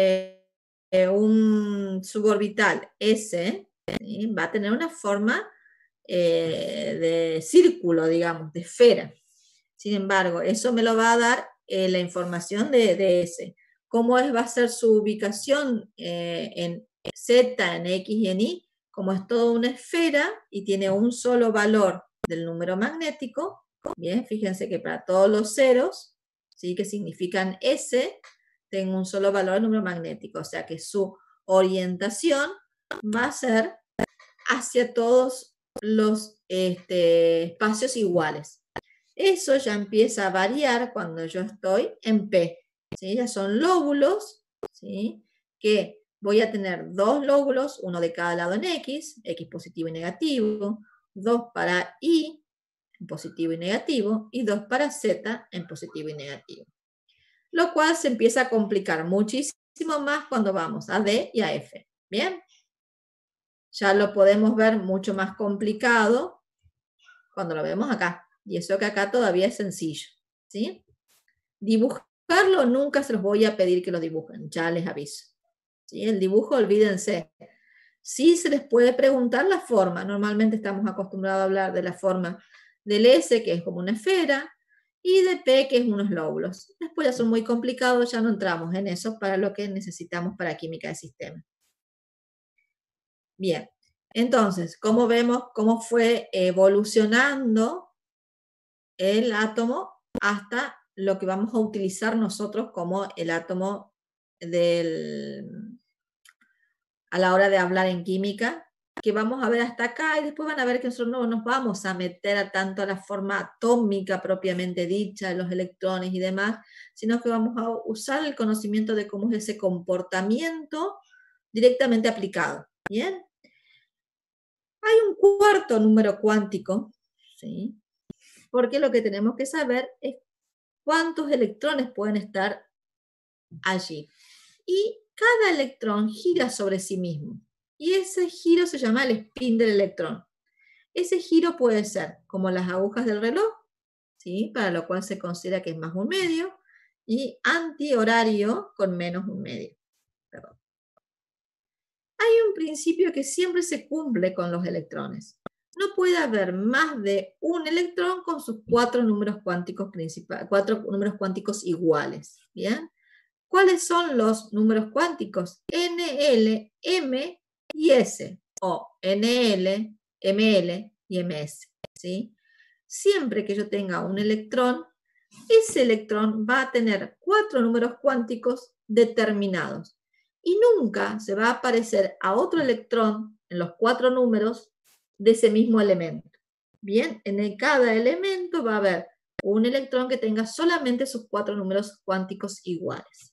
suborbital S, ¿sí? va a tener una forma de círculo, digamos, de esfera. Sin embargo, eso me lo va a dar la información de S. ¿Cómo va a ser su ubicación en Z, en X y en Y? Como es toda una esfera y tiene un solo valor del número magnético, bien, fíjense que para todos los ceros, ¿sí? que significan S, tengo un solo valor del número magnético, o sea que su orientación va a ser hacia todos los espacios iguales. Eso ya empieza a variar cuando yo estoy en P, ¿sí? Ya son lóbulos, ¿sí? que voy a tener 2 lóbulos, uno de cada lado en X, X positivo y negativo, 2 para Y, en positivo y negativo, y 2 para Z, en positivo y negativo. Lo cual se empieza a complicar muchísimo más cuando vamos a D y a F. ¿Bien? Ya lo podemos ver mucho más complicado cuando lo vemos acá. Y eso que acá todavía es sencillo. ¿Sí? Dibujarlo nunca se los voy a pedir que lo dibujen, ya les aviso. ¿Sí? El dibujo, olvídense. Sí se les puede preguntar la forma. Normalmente estamos acostumbrados a hablar de la forma del S, que es como una esfera, y de P, que es unos lóbulos. Después ya son muy complicados, ya no entramos en eso para lo que necesitamos para química de sistema. Bien, entonces, ¿cómo vemos cómo fue evolucionando el átomo hasta lo que vamos a utilizar nosotros como el átomo a la hora de hablar en química? Que vamos a ver hasta acá y después van a ver que nosotros no nos vamos a meter tanto a la forma atómica propiamente dicha, de los electrones y demás, sino que vamos a usar el conocimiento de cómo es ese comportamiento directamente aplicado. ¿Bien? Hay un cuarto número cuántico, ¿sí? Porque lo que tenemos que saber es cuántos electrones pueden estar allí. Y cada electrón gira sobre sí mismo. Y ese giro se llama el spin del electrón. Ese giro puede ser como las agujas del reloj, ¿sí? Para lo cual se considera que es más un medio, y antihorario con menos un medio. Perdón. Hay un principio que siempre se cumple con los electrones. No puede haber más de un electrón con sus 4 números cuánticos principales, 4 números cuánticos iguales. ¿Bien? ¿Cuáles son los números cuánticos? N, L, M y S, o NL, ml y ms, ¿sí? Siempre que yo tenga un electrón, ese electrón va a tener 4 números cuánticos determinados. Y nunca se va a aparecer a otro electrón en los 4 números de ese mismo elemento. Bien, en cada elemento va a haber un electrón que tenga solamente sus 4 números cuánticos iguales.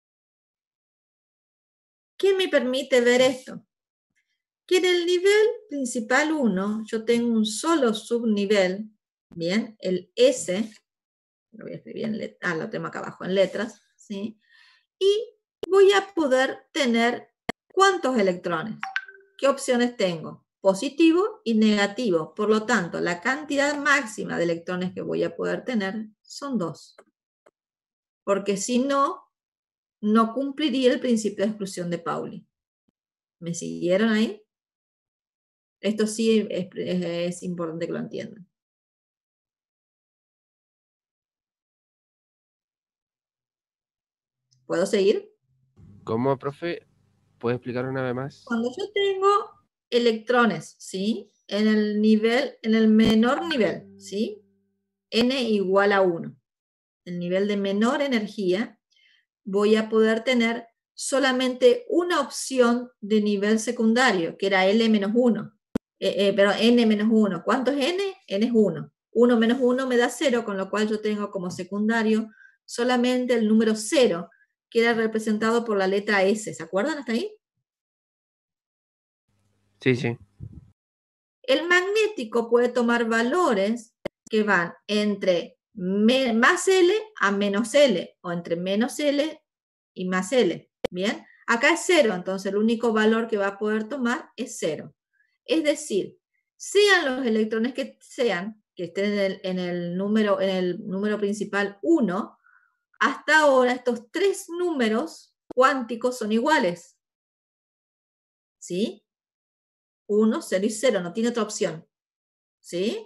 ¿Qué me permite ver esto? Que en el nivel principal 1 yo tengo un solo subnivel, bien, el S, lo voy a escribir en letras, lo tengo acá abajo en letras, ¿sí? Y voy a poder tener ¿cuántos electrones? ¿Qué opciones tengo? Positivo y negativo. Por lo tanto, la cantidad máxima de electrones que voy a poder tener son 2. Porque si no, no cumpliría el principio de exclusión de Pauli. ¿Me siguieron ahí? Esto sí es importante que lo entiendan. ¿Puedo seguir? ¿Cómo, profe? ¿Puede explicar una vez más? Cuando yo tengo electrones, ¿sí? En el menor nivel, ¿sí? N igual a 1. El nivel de menor energía, voy a poder tener solamente una opción de nivel secundario, que era L-1. Pero N-1. ¿Cuánto es N? N es 1. 1 menos 1 me da 0, con lo cual yo tengo como secundario solamente el número 0, que era representado por la letra S. ¿Se acuerdan hasta ahí? Sí, sí. El magnético puede tomar valores que van entre más L a menos L, o entre menos L y más L. ¿Bien? Acá es 0, entonces el único valor que va a poder tomar es 0. Es decir, sean los electrones que sean, que estén en el número principal 1, hasta ahora estos 3 números cuánticos son iguales. ¿Sí? 1, 0 y 0, no tiene otra opción. ¿Sí?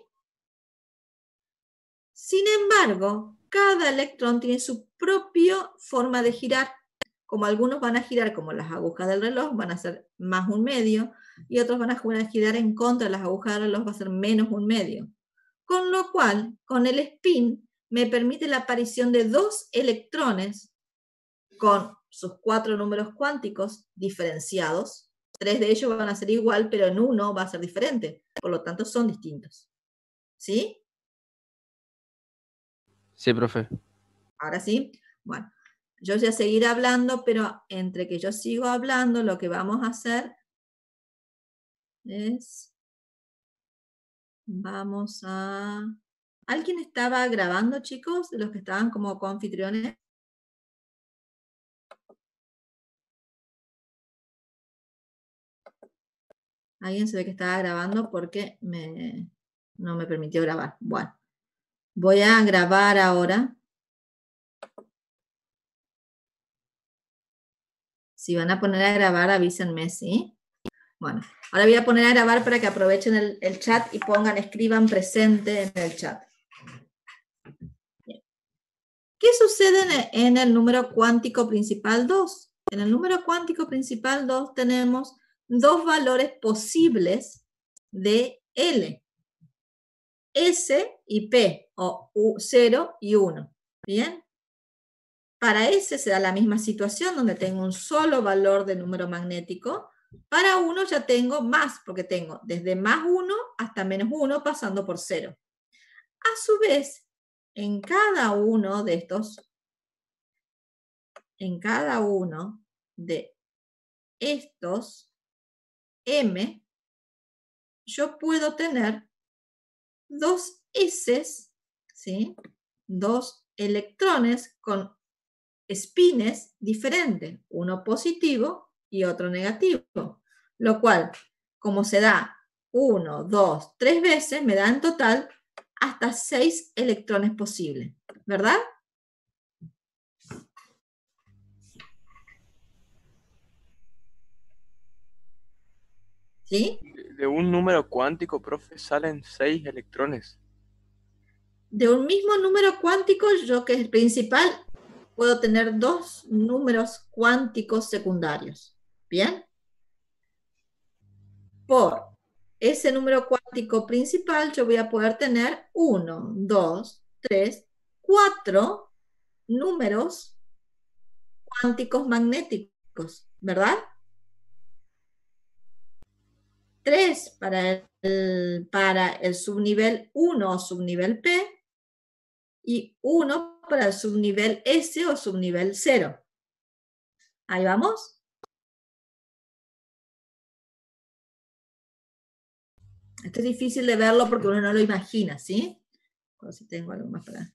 Sin embargo, cada electrón tiene su propia forma de girar. Como algunos van a girar como las agujas del reloj, van a ser más un medio, y otros van a girar en contra de las agujas del reloj, va a ser menos un medio. Con lo cual, con el spin, me permite la aparición de 2 electrones con sus 4 números cuánticos diferenciados. 3 de ellos van a ser igual, pero en uno va a ser diferente. Por lo tanto, son distintos. ¿Sí? Sí, profe. Ahora sí. Bueno, yo voy a seguir hablando, pero entre que yo sigo hablando, lo que vamos a hacer es... Vamos a... ¿Alguien estaba grabando, chicos? De los que estaban como coanfitriones. Alguien se ve que estaba grabando porque no me permitió grabar. Bueno, voy a grabar ahora. Si van a poner a grabar, avísenme, ¿sí? Bueno, ahora voy a poner a grabar para que aprovechen el chat y pongan, escriban presente en el chat. Bien. ¿Qué sucede en el número cuántico principal 2? En el número cuántico principal 2 tenemos 2 valores posibles de L. S y P, o 0 y 1. ¿Bien? Para S se da la misma situación, donde tengo un solo valor de número magnético. Para 1 ya tengo más, porque tengo desde más 1 hasta menos 1, pasando por 0. A su vez, en cada uno de estos M, yo puedo tener 2 S, ¿sí? 2 electrones con spines diferentes, uno positivo y otro negativo, lo cual, como se da 1, 2, 3 veces, me da en total hasta 6 electrones posibles, ¿verdad? ¿Sí? De un número cuántico, profe, salen 6 electrones. De un mismo número cuántico, yo que es el principal, puedo tener 2 números cuánticos secundarios. ¿Bien? Por ese número cuántico principal yo voy a poder tener 1, 2, 3, 4 números cuánticos magnéticos, ¿verdad? 3 para el subnivel 1 o subnivel P y 1 para el subnivel S o subnivel 0. Ahí vamos. Esto es difícil de verlo porque uno no lo imagina, ¿sí? A ver si tengo algo más para...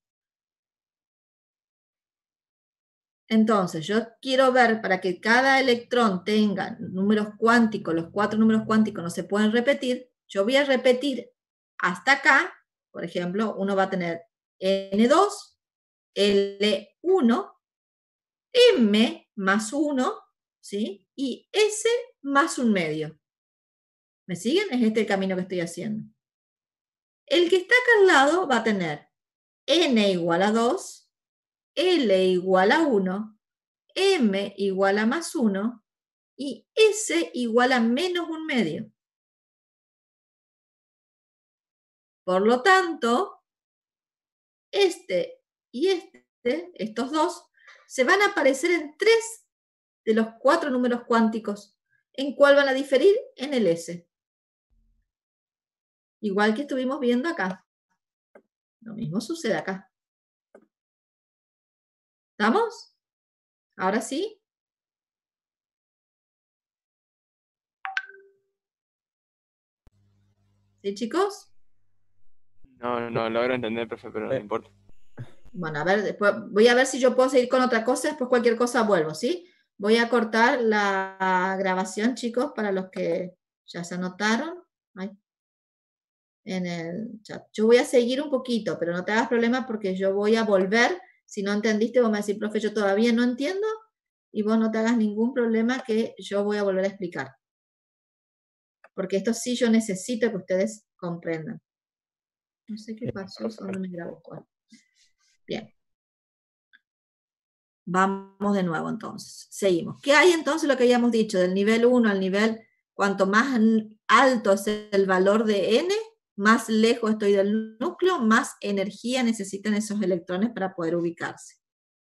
Entonces, yo quiero ver para que cada electrón tenga números cuánticos, los 4 números cuánticos no se pueden repetir, yo voy a repetir hasta acá, por ejemplo, uno va a tener N2, L1, M más 1, ¿sí? Y S más 1/2. ¿Me siguen? Es este el camino que estoy haciendo. El que está acá al lado va a tener N igual a 2, L igual a 1, M igual a más 1 y S igual a menos 1/2. Por lo tanto, este y estos dos, se van a aparecer en 3 de los 4 números cuánticos. ¿En cuál van a diferir? En el S. Igual que estuvimos viendo acá. Lo mismo sucede acá. ¿Estamos? Ahora sí. ¿Sí, chicos? No logro entender, profe, pero no importa. Bueno, a ver, después voy a ver si yo puedo seguir con otra cosa, después cualquier cosa vuelvo, ¿sí? Voy a cortar la grabación, chicos, para los que ya se anotaron. Ay, en el chat. Yo voy a seguir un poquito, pero no te hagas problema porque yo voy a volver. Si no entendiste, vos me decís, profe, yo todavía no entiendo, y vos no te hagas ningún problema que yo voy a volver a explicar. Porque esto sí yo necesito que ustedes comprendan. No sé qué pasó, solo me grabó. Bien. Vamos de nuevo entonces. Seguimos. ¿Qué hay entonces lo que habíamos dicho? Del nivel 1 al nivel, cuanto más alto es el valor de N, más lejos estoy del núcleo, más energía necesitan esos electrones para poder ubicarse.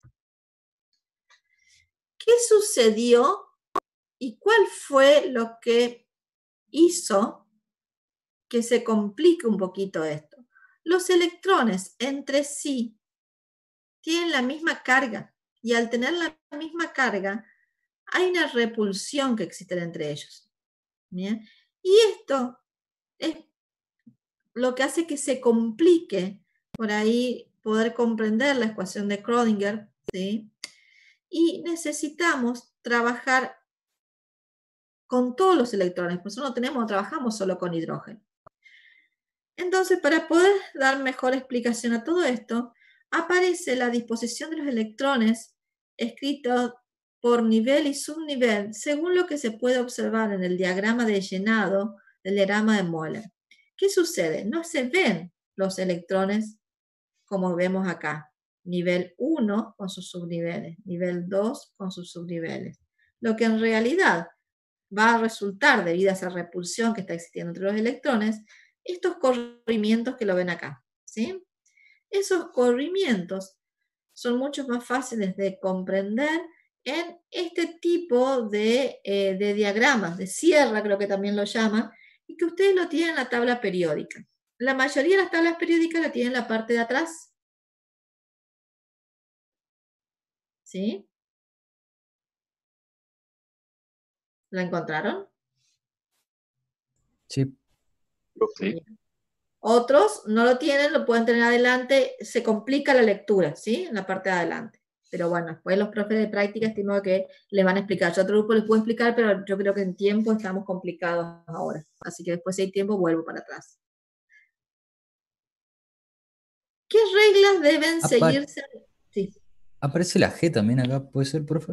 ¿Qué sucedió y cuál fue lo que hizo que se complique un poquito esto? Los electrones entre sí tienen la misma carga y al tener la misma carga hay una repulsión que existe entre ellos. ¿Bien? Y esto es lo que hace que se complique por ahí poder comprender la ecuación de Schrödinger, ¿sí? Y necesitamos trabajar con todos los electrones, por eso no trabajamos solo con hidrógeno. Entonces, para poder dar mejor explicación a todo esto, aparece la disposición de los electrones escritos por nivel y subnivel, según lo que se puede observar en el diagrama de llenado del diagrama de Moller. ¿Qué sucede? No se ven los electrones como vemos acá. Nivel 1 con sus subniveles, nivel 2 con sus subniveles. Lo que en realidad va a resultar, debido a esa repulsión que está existiendo entre los electrones, estos corrimientos que lo ven acá, ¿sí? Esos corrimientos son mucho más fáciles de comprender en este tipo de diagramas, de sierra creo que también lo llaman, y que ustedes lo tienen en la tabla periódica. La mayoría de las tablas periódicas la tienen en la parte de atrás. ¿Sí? ¿La encontraron? Sí. Sí. Otros no lo tienen, lo pueden tener adelante, se complica la lectura, ¿sí? En la parte de adelante. Pero bueno, después los profes de práctica estimo que les van a explicar. Yo a otro grupo les puedo explicar, pero yo creo que en tiempo estamos complicados ahora. Así que después si hay tiempo vuelvo para atrás. ¿Qué reglas deben seguirse? Sí. Aparece la G también acá, ¿puede ser, profe?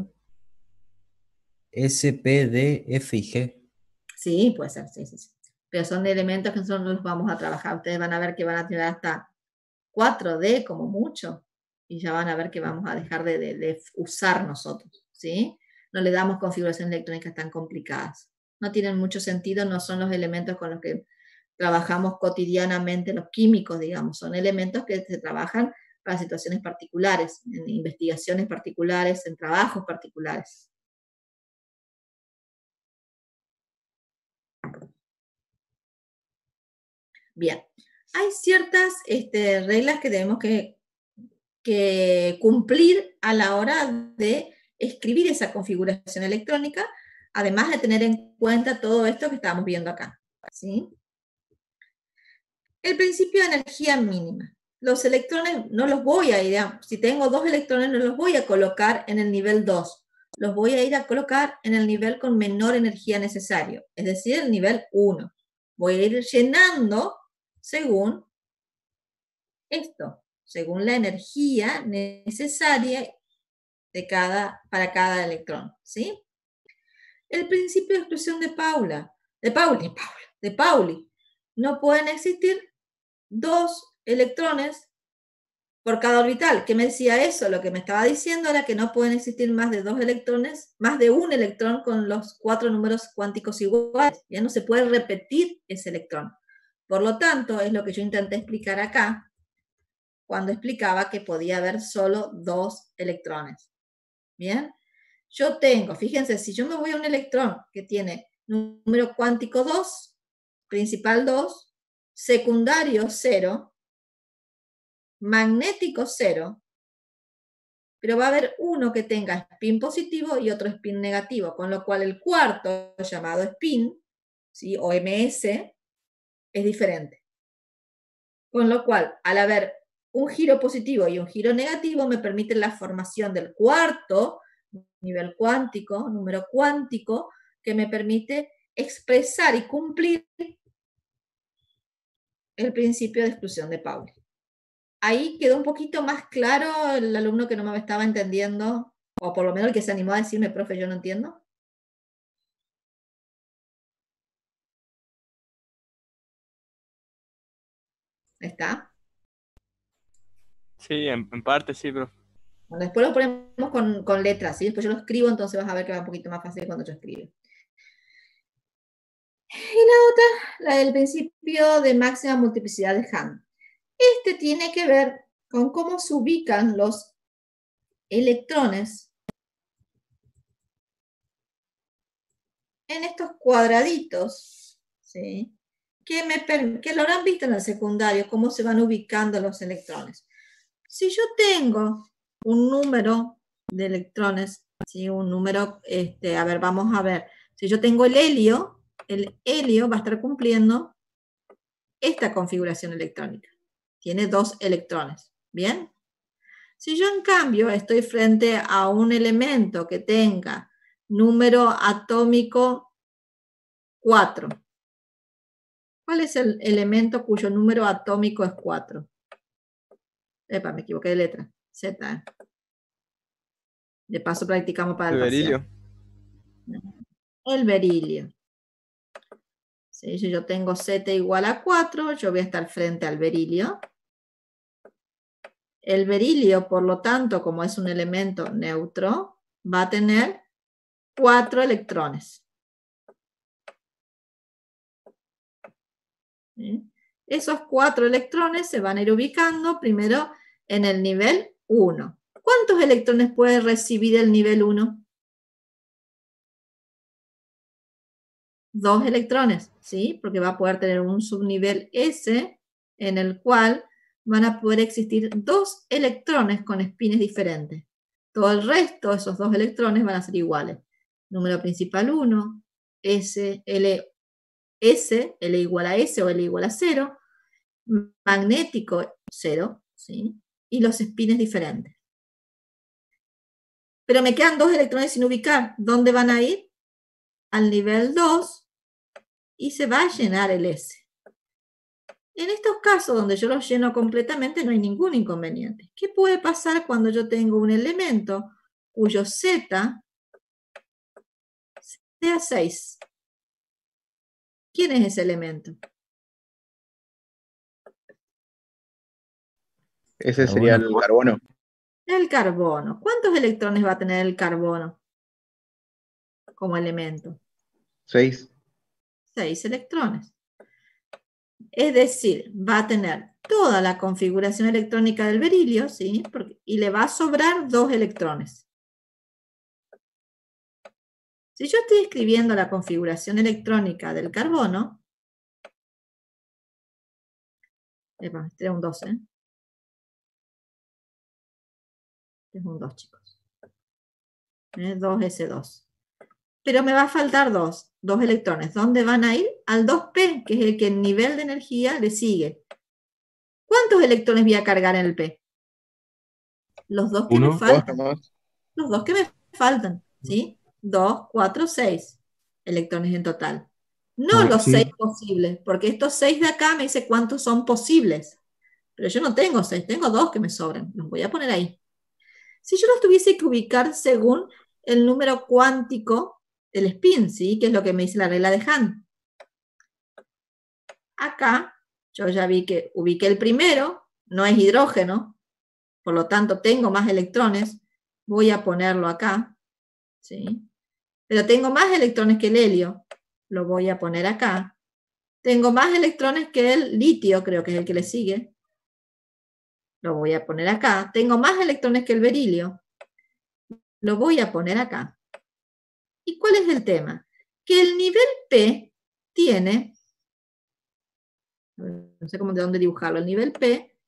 S, P, D, F y G. Sí, puede ser, sí. Pero son elementos que nosotros no los vamos a trabajar. Ustedes van a ver que van a tener hasta 4D como mucho. Y ya van a ver que vamos a dejar de usar nosotros, ¿sí? No le damos configuraciones electrónicas tan complicadas. No tienen mucho sentido, no son los elementos con los que trabajamos cotidianamente los químicos, digamos, son elementos que se trabajan para situaciones particulares, en investigaciones particulares, en trabajos particulares. Bien, hay ciertas reglas que tenemos que cumplir a la hora de escribir esa configuración electrónica, además de tener en cuenta todo esto que estamos viendo acá, ¿sí? El principio de energía mínima. Los electrones no los voy a ir a, si tengo 2 electrones no los voy a colocar en el nivel 2, los voy a ir a colocar en el nivel con menor energía necesario, es decir, el nivel 1. Voy a ir llenando según esto, según la energía necesaria para cada electrón, ¿sí? El principio de exclusión de Pauli. No pueden existir 2 electrones por cada orbital. ¿Qué me decía eso? Lo que me estaba diciendo era que no pueden existir más de 2 electrones, más de un electrón con los 4 números cuánticos iguales. Ya no se puede repetir ese electrón. Por lo tanto, es lo que yo intenté explicar acá, cuando explicaba que podía haber solo 2 electrones. ¿Bien? Yo tengo, fíjense, si yo me voy a un electrón que tiene número cuántico 2, principal 2, secundario 0, magnético 0, pero va a haber uno que tenga spin positivo y otro spin negativo, con lo cual el cuarto, llamado spin, ¿sí? O MS, es diferente. Con lo cual, al haber un giro positivo y un giro negativo, me permite la formación del cuarto nivel cuántico, número cuántico, que me permite expresar y cumplir el principio de exclusión de Pauli. Ahí quedó un poquito más claro el alumno que no me estaba entendiendo, o por lo menos el que se animó a decirme, profe, yo no entiendo. ¿Está? Sí, en parte sí, profe. Bueno, después lo ponemos con letras, ¿sí? Después yo lo escribo, entonces vas a ver que va un poquito más fácil cuando yo escribo. Y la otra, la del principio de máxima multiplicidad de Hahn. Este tiene que ver con cómo se ubican los electrones en estos cuadraditos, ¿sí? Que lo habrán visto en el secundario, cómo se van ubicando los electrones. Si yo tengo un número de electrones, ¿sí? Un número, a ver, vamos a ver. Si yo tengo el helio va a estar cumpliendo esta configuración electrónica. Tiene 2 electrones, ¿bien? Si yo en cambio estoy frente a un elemento que tenga número atómico 4, ¿cuál es el elemento cuyo número atómico es 4? Epa, me equivoqué de letra. Z. De paso practicamos para el berilio. El berilio. Si yo tengo Z igual a 4, yo voy a estar frente al berilio. El berilio, por lo tanto, como es un elemento neutro, va a tener 4 electrones. ¿Sí? Esos 4 electrones se van a ir ubicando primero en el nivel 1. ¿Cuántos electrones puede recibir el nivel 1? 2 electrones, ¿sí? Porque va a poder tener un subnivel S en el cual van a poder existir 2 electrones con espines diferentes. Todo el resto de esos 2 electrones van a ser iguales. Número principal 1, L igual a S o L igual a 0, magnético 0, ¿sí? Y los espines diferentes. Pero me quedan 2 electrones sin ubicar. ¿Dónde van a ir? Al nivel 2 y se va a llenar el S. En estos casos donde yo los lleno completamente no hay ningún inconveniente. ¿Qué puede pasar cuando yo tengo un elemento cuyo Z sea 6? ¿Quién es ese elemento? Ese sería el carbono. El carbono. ¿Cuántos electrones va a tener el carbono como elemento? 6. 6 electrones. Es decir, va a tener toda la configuración electrónica del berilio, ¿sí? Y le va a sobrar 2 electrones. Si yo estoy escribiendo la configuración electrónica del carbono, este era un 2, ¿eh? Este es un 2, chicos. 2s2. Pero me va a faltar 2 electrones. ¿Dónde van a ir? Al 2p, que es el que el nivel de energía le sigue. ¿Cuántos electrones voy a cargar en el P? Los 2 que me faltan. Los 2 que me faltan, ¿sí? 2, 4, 6 electrones en total. No los 6 posibles, porque estos 6 de acá me dice cuántos son posibles. Pero yo no tengo 6, tengo 2 que me sobran. Los voy a poner ahí. Si yo los tuviese que ubicar según el número cuántico del spin, ¿sí? Que es lo que me dice la regla de Hahn. Acá, yo ya vi que ubiqué el primero, no es hidrógeno, por lo tanto tengo más electrones, voy a ponerlo acá, ¿sí? Pero tengo más electrones que el helio, lo voy a poner acá. Tengo más electrones que el litio, creo que es el que le sigue, lo voy a poner acá. Tengo más electrones que el berilio, lo voy a poner acá. ¿Y cuál es el tema? Que el nivel P tiene, no sé de dónde dibujarlo, el nivel P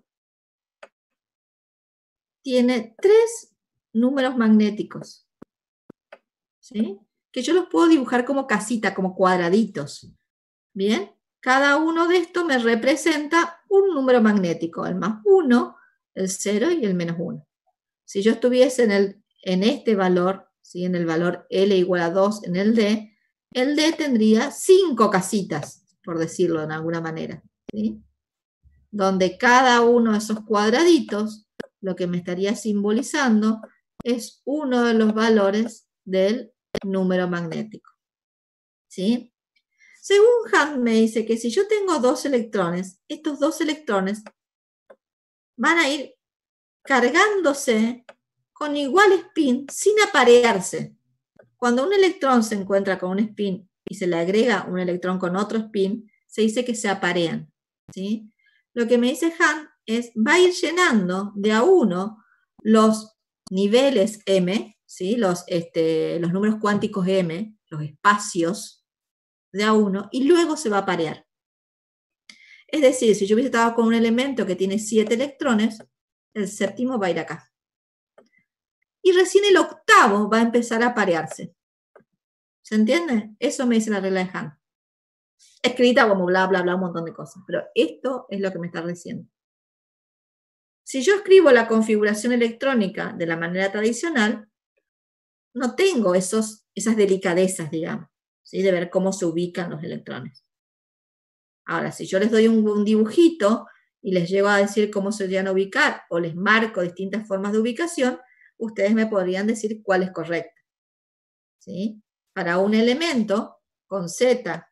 tiene 3 números magnéticos, ¿sí? Que yo los puedo dibujar como casita, como cuadraditos. ¿Bien? Cada uno de estos me representa un número magnético, el +1, el 0 y el -1. Si yo estuviese en este valor, ¿sí? En el valor L igual a 2 en el D tendría 5 casitas, por decirlo de alguna manera, ¿sí? Donde cada uno de esos cuadraditos, lo que me estaría simbolizando es uno de los valores del número magnético, ¿sí? Según Hahn me dice que si yo tengo 2 electrones, estos 2 electrones van a ir cargándose con igual spin sin aparearse. Cuando un electrón se encuentra con un spin y se le agrega un electrón con otro spin, se dice que se aparean, ¿sí? Lo que me dice Hahn es, va a ir llenando de a uno los niveles M, ¿sí? Los números cuánticos M, los espacios de a uno, y luego se va a parear. Es decir, si yo hubiese estado con un elemento que tiene 7 electrones, el séptimo va a ir acá. Y recién el octavo va a empezar a parearse. ¿Se entiende? Eso me dice la regla de Hahn. Escrita como bla, bla, bla, un montón de cosas. Pero esto es lo que me está diciendo. Si yo escribo la configuración electrónica de la manera tradicional, no tengo esas delicadezas, digamos, ¿sí? De ver cómo se ubican los electrones. Ahora, si yo les doy un dibujito y les llego a decir cómo se llegan a ubicar o les marco distintas formas de ubicación, ustedes me podrían decir cuál es correcta, ¿sí? Para un elemento con Z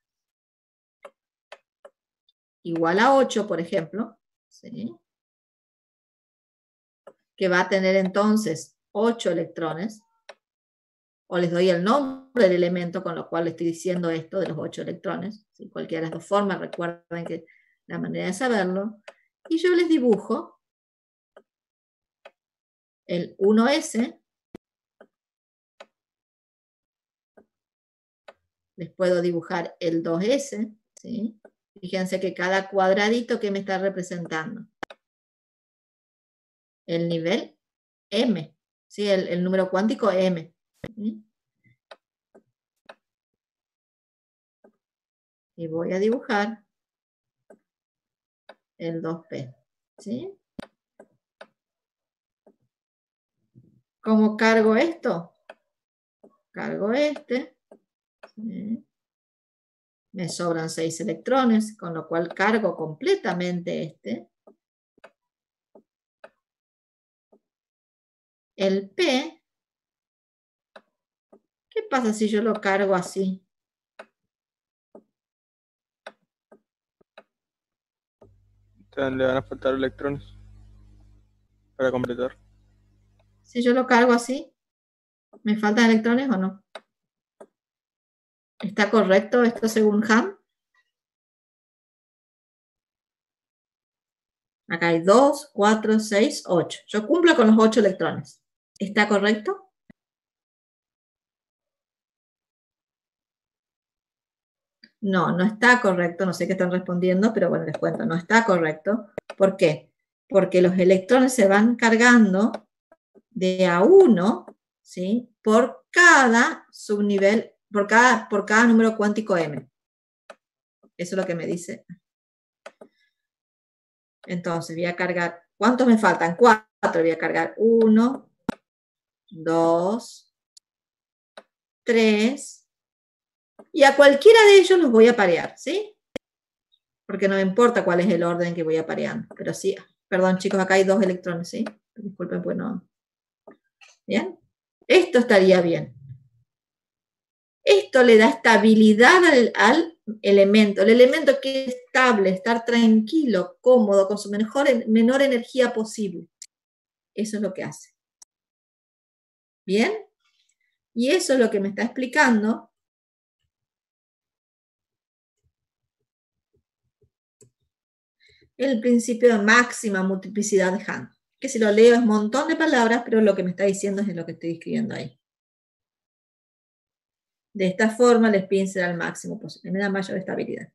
igual a 8, por ejemplo, ¿sí? Que va a tener entonces 8 electrones, o les doy el nombre del elemento con lo cual le estoy diciendo esto de los 8 electrones, ¿sí? Cualquiera de las dos formas, recuerden que la manera de saberlo, y yo les dibujo el 1s, les puedo dibujar el 2s, ¿sí? Fíjense que cada cuadradito que me está representando el nivel M, ¿sí? El número cuántico M, ¿sí? Y voy a dibujar el 2p, ¿sí? ¿Cómo cargo esto? Cargo este, ¿sí? Me sobran 6 electrones, con lo cual cargo completamente este. El P, ¿qué pasa si yo lo cargo así? Le van a faltar electrones para completar. Si yo lo cargo así, ¿me faltan electrones o no? ¿Está correcto esto según Hahn? Acá hay 2, 4, 6, 8. Yo cumplo con los 8 electrones. ¿Está correcto? No, no está correcto. No sé qué están respondiendo, pero bueno, les cuento. No está correcto. ¿Por qué? Porque los electrones se van cargando de a 1, ¿sí? Por cada subnivel, por cada número cuántico m. Eso es lo que me dice. Entonces voy a cargar, ¿cuántos me faltan? 4. Voy a cargar 1, 2, 3. Y a cualquiera de ellos los voy a parear, ¿sí? Porque no me importa cuál es el orden que voy apareando. Pero sí, perdón chicos, acá hay 2 electrones, ¿sí? Disculpen, pues no. ¿Bien? Esto estaría bien. Esto le da estabilidad al elemento. El elemento quiere estable, estar tranquilo, cómodo, con su menor energía posible. Eso es lo que hace. ¿Bien? Y eso es lo que me está explicando el principio de máxima multiplicidad de Hahn. Que si lo leo es un montón de palabras, pero lo que me está diciendo es lo que estoy escribiendo ahí. De esta forma el spin será el máximo posible, me da mayor estabilidad.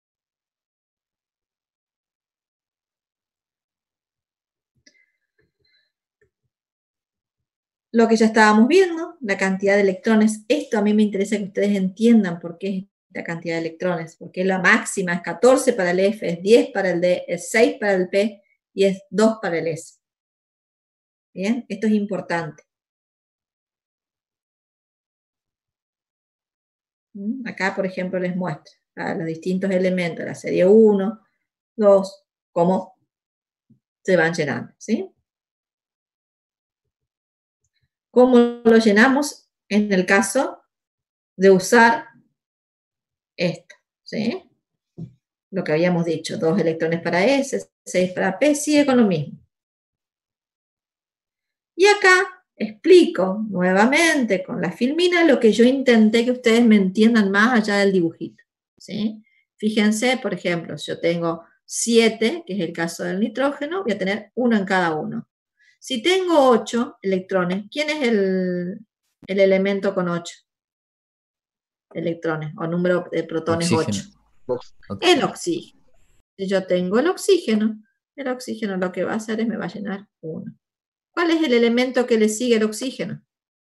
Lo que ya estábamos viendo, la cantidad de electrones. Esto a mí me interesa que ustedes entiendan por qué es esta cantidad de electrones. Porque la máxima es 14 para el F, es 10 para el D, es 6 para el P y es 2 para el S. ¿Bien? Esto es importante. Acá, por ejemplo, les muestro a los distintos elementos de la serie 1, 2, cómo se van llenando, ¿sí? ¿Cómo lo llenamos en el caso de usar esto? ¿Sí? Lo que habíamos dicho, 2 electrones para S, 6 para P, sigue con lo mismo. Y acá explico nuevamente con la filmina lo que yo intenté que ustedes me entiendan más allá del dibujito, ¿sí? Fíjense, por ejemplo, si yo tengo 7, que es el caso del nitrógeno, voy a tener 1 en cada uno. Si tengo 8 electrones, ¿quién es el elemento con 8 electrones o número de protones? Oxígeno. 8? El oxígeno. Si yo tengo el oxígeno lo que va a hacer es me va a llenar 1. ¿Cuál es el elemento que le sigue el oxígeno?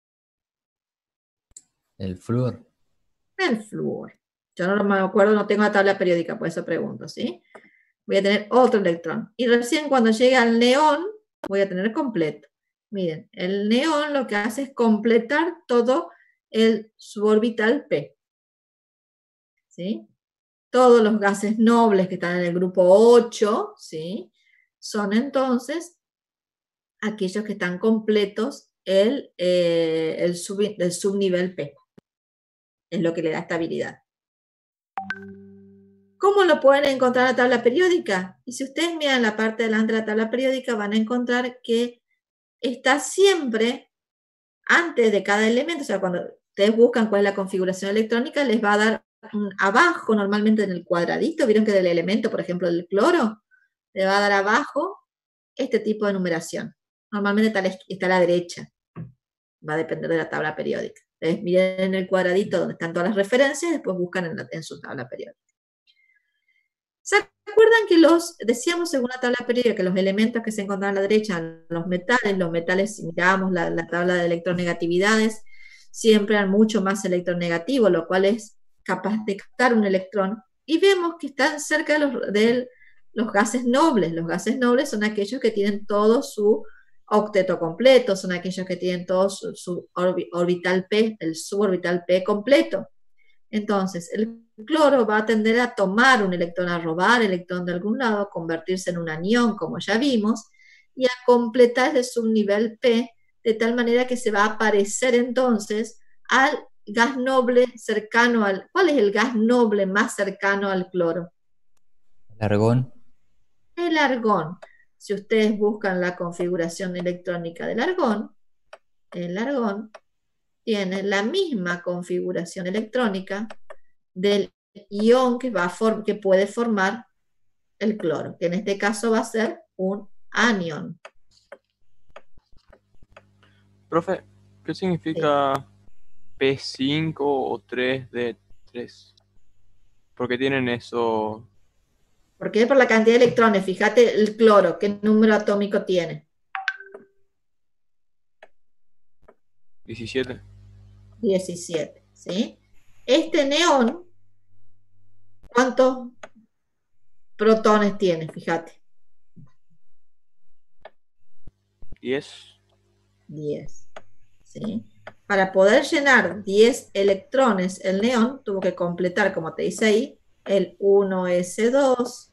El flúor. El flúor. Yo no me acuerdo, no tengo la tabla periódica, por eso pregunto, ¿sí? Voy a tener otro electrón. Y recién cuando llegue al neón, voy a tener completo. Miren, el neón lo que hace es completar todo el suborbital P. ¿Sí? Todos los gases nobles que están en el grupo 8, ¿sí? Son entonces aquellos que están completos el subnivel P. Es lo que le da estabilidad. ¿Cómo lo pueden encontrar en la tabla periódica? Y si ustedes miran la parte delante de la tabla periódica, van a encontrar que está siempre antes de cada elemento. O sea, cuando ustedes buscan cuál es la configuración electrónica, les va a dar abajo, normalmente en el cuadradito. ¿Vieron que del elemento, por ejemplo, del cloro, le va a dar abajo este tipo de numeración? Normalmente está a la derecha. Va a depender de la tabla periódica. Ustedes miren en el cuadradito donde están todas las referencias y después buscan en su tabla periódica. ¿Se acuerdan que decíamos según la tabla periódica que los elementos que se encuentran a la derecha, los metales, si miramos la tabla de electronegatividades, siempre eran mucho más electronegativos, lo cual es capaz de captar un electrón, y vemos que están cerca de los gases nobles. Los gases nobles son aquellos que tienen todo su octeto completo, son aquellos que tienen todo su orbital P, el suborbital P completo. Entonces, el cloro va a tender a tomar un electrón, a robar electrón de algún lado, convertirse en un anión, como ya vimos, y a completar ese subnivel P, de tal manera que se va a parecer entonces al gas noble cercano al... ¿Cuál es el gas noble más cercano al cloro? El argón. El argón. Si ustedes buscan la configuración electrónica del argón, el argón tiene la misma configuración electrónica del ion que puede formar el cloro, que en este caso va a ser un anión. Profe, ¿qué significa P5 o 3D3? ¿Por qué tienen eso? Porque es por la cantidad de electrones. Fíjate el cloro, ¿qué número atómico tiene? 17. 17, ¿sí? Este neón, ¿cuántos protones tiene? Fíjate. 10. 10, ¿sí? Para poder llenar 10 electrones el neón, tuvo que completar, como te dice ahí, el 1s2.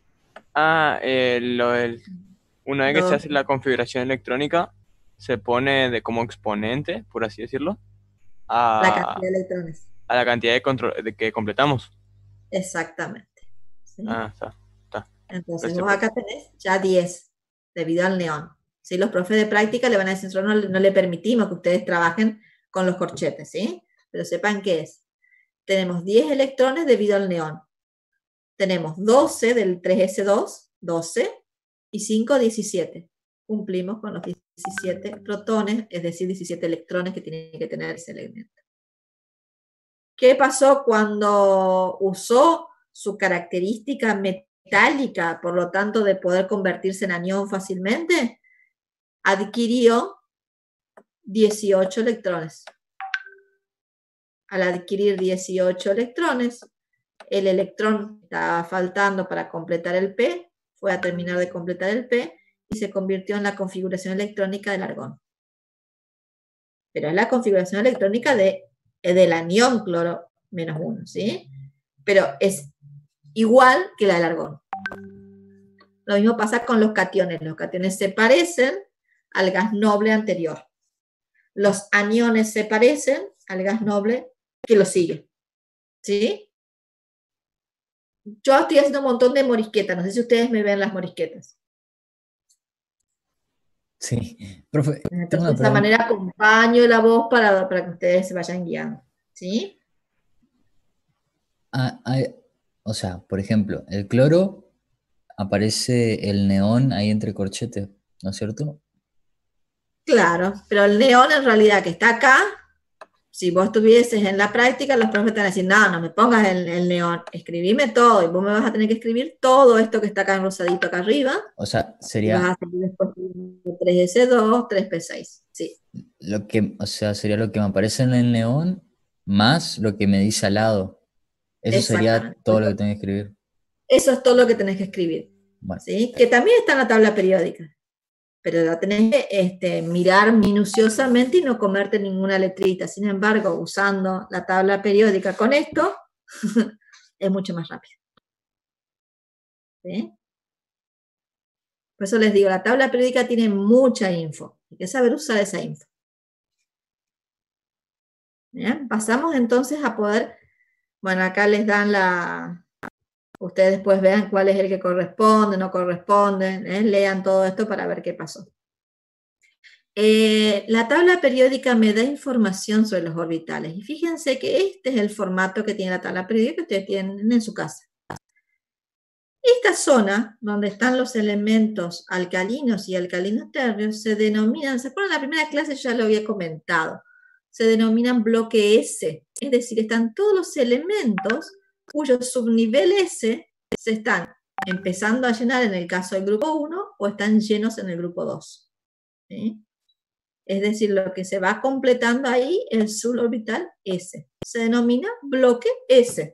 Una vez que se hace la configuración electrónica, se pone como exponente, por así decirlo, la cantidad de electrones. A la cantidad de que completamos. Exactamente. ¿Sí? Está. Entonces vos acá tenés ya 10 debido al neón. ¿Sí? Los profes de práctica le van a decir, nosotros no le permitimos que ustedes trabajen con los corchetes, ¿sí? Pero sepan qué es. Tenemos 10 electrones debido al neón. Tenemos 12 del 3s2, 12, y 5, 17. Cumplimos con los 17 protones, es decir, 17 electrones que tiene que tener ese elemento. ¿Qué pasó cuando usó su característica metálica, por lo tanto de poder convertirse en anión fácilmente? Adquirió 18 electrones. Al adquirir 18 electrones, el electrón que estaba faltando para completar el P fue a terminar de completar el P y se convirtió en la configuración electrónica del argón. Pero es la configuración electrónica del anión cloro -1, ¿sí? Pero es igual que la del argón. Lo mismo pasa con los cationes. Los cationes se parecen al gas noble anterior. Los aniones se parecen al gas noble que lo sigue. ¿Sí? Yo estoy haciendo un montón de morisquetas. No sé si ustedes me ven las morisquetas. Sí, profe. Entonces, de esta manera acompaño la voz para que ustedes se vayan guiando. ¿Sí? O sea, por ejemplo, el cloro aparece el neón ahí entre corchetes, ¿no es cierto? Claro, pero el neón en realidad que está acá, si vos estuvieses en la práctica, los profes te van a decir, no me pongas el neón, escribime todo, y vos me vas a tener que escribir todo esto que está acá en rosadito acá arriba. O sea, sería... Y vas a hacer después 3S2, 3P6, sí. Sería lo que me aparece en el neón más lo que me dice al lado. Eso sería todo lo que tengo que escribir. Eso es todo lo que tenés que escribir. Bueno. ¿Sí? Que también está en la tabla periódica. Pero la tenés que mirar minuciosamente y no comerte ninguna letrita. Sin embargo, usando la tabla periódica con esto, es mucho más rápido. ¿Sí? Por eso les digo, la tabla periódica tiene mucha info. Hay que saber usar esa info. ¿Bien? Pasamos entonces a poder, bueno, acá les dan ustedes después vean cuál es el que corresponde, no corresponde, lean todo esto para ver qué pasó. La tabla periódica me da información sobre los orbitales. Y fíjense que este es el formato que tiene la tabla periódica que ustedes tienen en su casa. Esta zona, donde están los elementos alcalinos y alcalinos térreos, se denominan, ¿se acuerdan? En la primera clase ya lo había comentado, se denominan bloque S. Es decir, están todos los elementos cuyo subnivel S se están empezando a llenar en el caso del grupo 1 o están llenos en el grupo 2. ¿Sí? Es decir, lo que se va completando ahí es el suborbital S. Se denomina bloque S.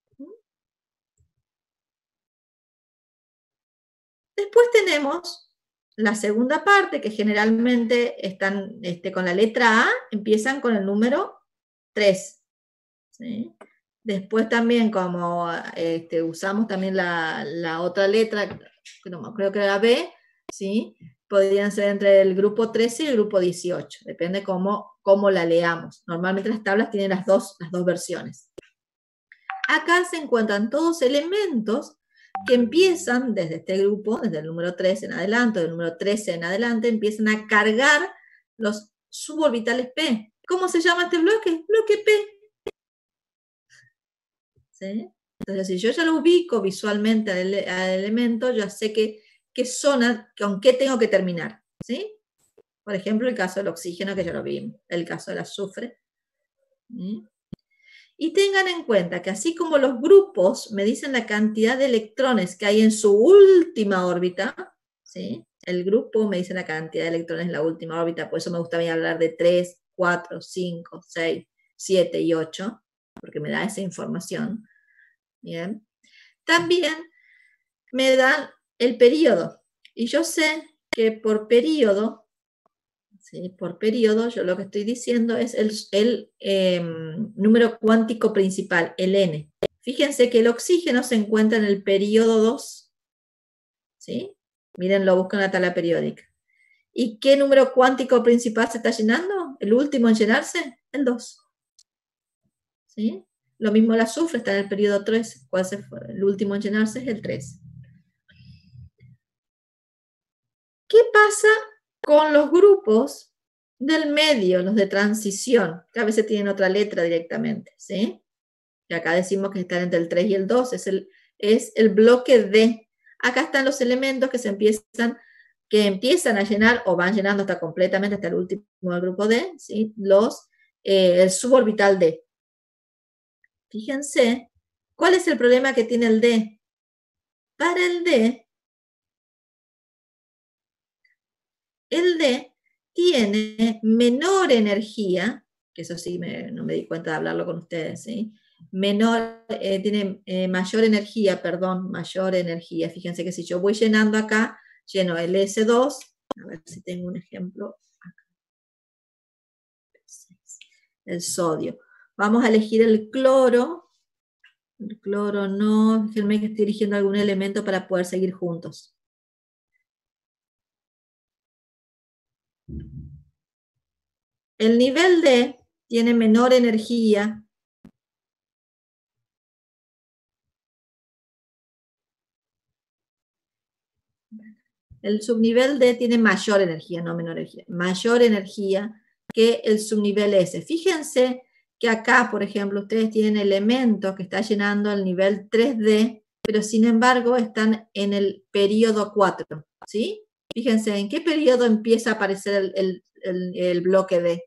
Después tenemos la segunda parte, que generalmente están con la letra A, empiezan con el número 3. ¿Sí? Después también, como usamos también la otra letra, creo que era B, ¿sí? Podrían ser entre el grupo 13 y el grupo 18, depende cómo la leamos. Normalmente las tablas tienen las dos versiones. Acá se encuentran todos elementos que empiezan desde este grupo, desde el número 3 en adelante, del número 13 en adelante, empiezan a cargar los suborbitales P. ¿Cómo se llama este bloque? Bloque P. ¿Sí? Entonces, si yo ya lo ubico visualmente al elemento, ya sé que qué zona, con qué tengo que terminar, ¿sí? Por ejemplo, el caso del oxígeno, que ya lo vimos, el caso del azufre. ¿Sí? Y tengan en cuenta que así como los grupos me dicen la cantidad de electrones que hay en su última órbita, ¿sí? El grupo me dice la cantidad de electrones en la última órbita, por eso me gusta hablar de 3, 4, 5, 6, 7 y 8, porque me da esa información. Bien. También me dan el periodo. Y yo sé que por periodo, ¿sí? Por periodo, yo lo que estoy diciendo es el número cuántico principal, el N. Fíjense que el oxígeno se encuentra en el periodo 2. ¿Sí? Miren, lo busco en la tabla periódica. ¿Y qué número cuántico principal se está llenando? ¿El último en llenarse? El 2. ¿Sí? Lo mismo el azufre está en el periodo 3. ¿Cuál fue? El último en llenarse es el 3. ¿Qué pasa con los grupos del medio, los de transición? Que a veces tienen otra letra directamente, ¿sí? Y acá decimos que están entre el 3 y el 2, es el bloque D. Acá están los elementos que empiezan a llenar o van llenando hasta completamente hasta el último del grupo D, ¿sí? El suborbital D. Fíjense, ¿cuál es el problema que tiene el D? Para el D tiene menor energía, que eso sí no me di cuenta de hablarlo con ustedes, ¿sí? Tiene mayor energía. Fíjense que si yo voy llenando acá, lleno el S2, a ver si tengo un ejemplo acá. El sodio. Vamos a elegir el cloro. El cloro no, déjenme que estoy eligiendo algún elemento para poder seguir juntos. El nivel D tiene menor energía. El subnivel D tiene mayor energía, no menor energía, mayor energía que el subnivel S. Fíjense que acá, por ejemplo, ustedes tienen elementos que están llenando el nivel 3D, pero sin embargo están en el periodo 4, ¿sí? Fíjense, ¿en qué periodo empieza a aparecer el bloque D?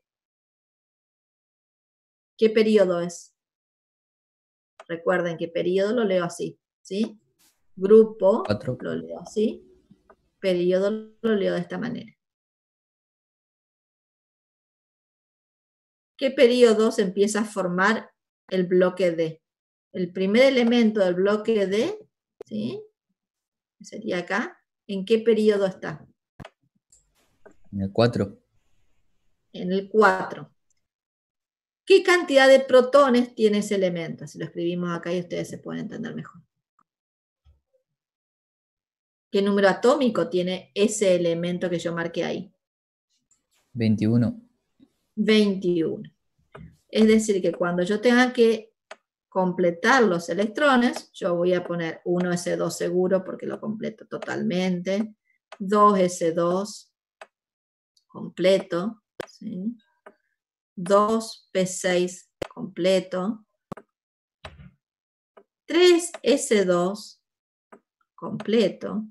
¿Qué periodo es? Recuerden que periodo lo leo así, ¿sí? Grupo 4. Lo leo así. Periodo lo leo de esta manera. ¿Qué periodo se empieza a formar el bloque D? El primer elemento del bloque D, ¿sí? Sería acá. ¿En qué periodo está? En el 4. En el 4. ¿Qué cantidad de protones tiene ese elemento? Si lo escribimos acá y ustedes se pueden entender mejor. ¿Qué número atómico tiene ese elemento que yo marqué ahí? 21. 21. Es decir, que cuando yo tenga que completar los electrones, yo voy a poner 1s2 seguro porque lo completo totalmente, 2s2 completo, ¿sí? 2p6 completo, 3s2 completo,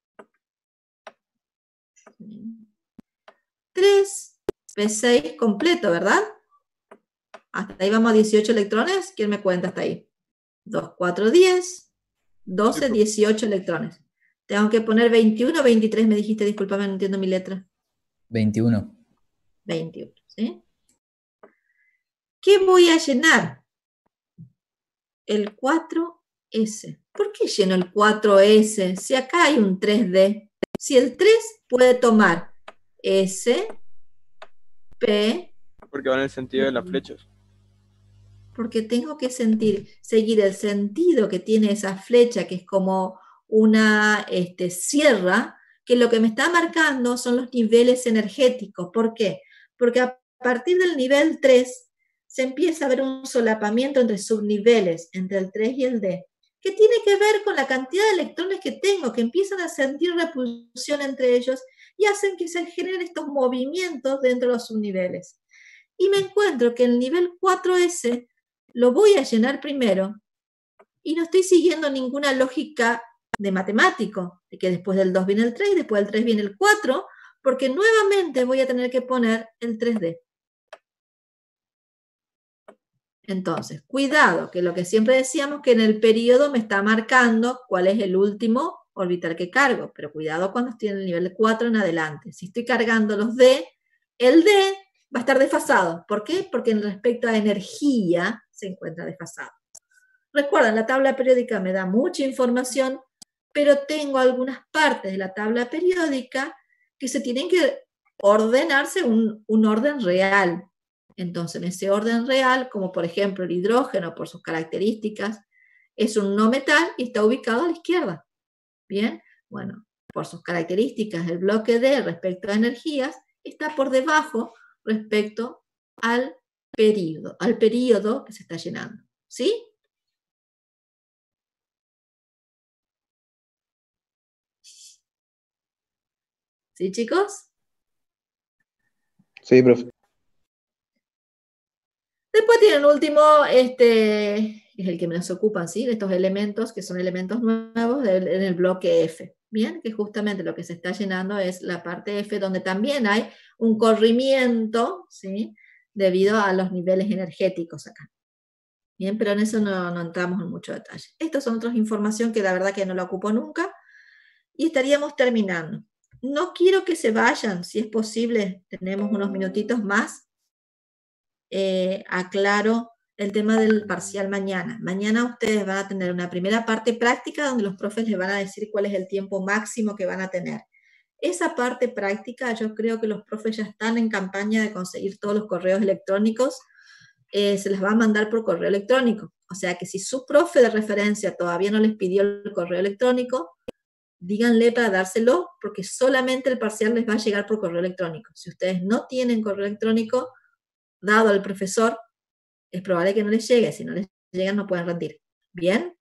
3p6 completo, ¿verdad? Hasta ahí vamos a 18 electrones. ¿Quién me cuenta hasta ahí? 2, 4, 10, 12, 18 electrones. Tengo que poner 21 o 23, me dijiste, discúlpame, no entiendo mi letra. 21. 21, ¿sí? ¿Qué voy a llenar? El 4S. ¿Por qué lleno el 4S si acá hay un 3D? Si el 3 puede tomar S, P... Porque va en el sentido de las flechas. Porque tengo que seguir el sentido que tiene esa flecha, que es como una sierra, que lo que me está marcando son los niveles energéticos. ¿Por qué? Porque a partir del nivel 3 se empieza a ver un solapamiento entre subniveles, entre el 3 y el D, que tiene que ver con la cantidad de electrones que tengo, que empiezan a sentir repulsión entre ellos y hacen que se generen estos movimientos dentro de los subniveles. Y me encuentro que el nivel 4S lo voy a llenar primero y no estoy siguiendo ninguna lógica de matemático, de que después del 2 viene el 3 y después del 3 viene el 4, porque nuevamente voy a tener que poner el 3D. Entonces, cuidado, que lo que siempre decíamos que en el periodo me está marcando cuál es el último orbital que cargo, pero cuidado cuando estoy en el nivel 4 en adelante. Si estoy cargando los D, el D va a estar desfasado. ¿Por qué? Porque en respecto a energía se encuentra desfasado. Recuerden, la tabla periódica me da mucha información, pero tengo algunas partes de la tabla periódica que se tienen que ordenar según un orden real. Entonces, en ese orden real, como por ejemplo el hidrógeno por sus características, es un no metal y está ubicado a la izquierda. Bien, bueno, por sus características, el bloque D respecto a energías está por debajo respecto al período que se está llenando. ¿Sí? ¿Sí, chicos? Sí, profe. Después tienen último, es el que nos ocupan, ¿sí? De estos elementos, que son elementos nuevos en el bloque F. Bien, que justamente lo que se está llenando es la parte F, donde también hay un corrimiento, ¿sí? Debido a los niveles energéticos acá. Bien, pero en eso no entramos en mucho detalle. Estas son otras información que la verdad que no la ocupo nunca. Y estaríamos terminando. No quiero que se vayan, si es posible, tenemos unos minutitos más. Aclaro el tema del parcial mañana. Mañana ustedes van a tener una primera parte práctica donde los profes les van a decir cuál es el tiempo máximo que van a tener. Esa parte práctica, yo creo que los profes ya están en campaña de conseguir todos los correos electrónicos, se les va a mandar por correo electrónico. O sea que si su profe de referencia todavía no les pidió el correo electrónico, díganle para dárselo, porque solamente el parcial les va a llegar por correo electrónico. Si ustedes no tienen correo electrónico dado al profesor, es probable que no les llegue. Si no les llegan, no pueden rendir. ¿Bien?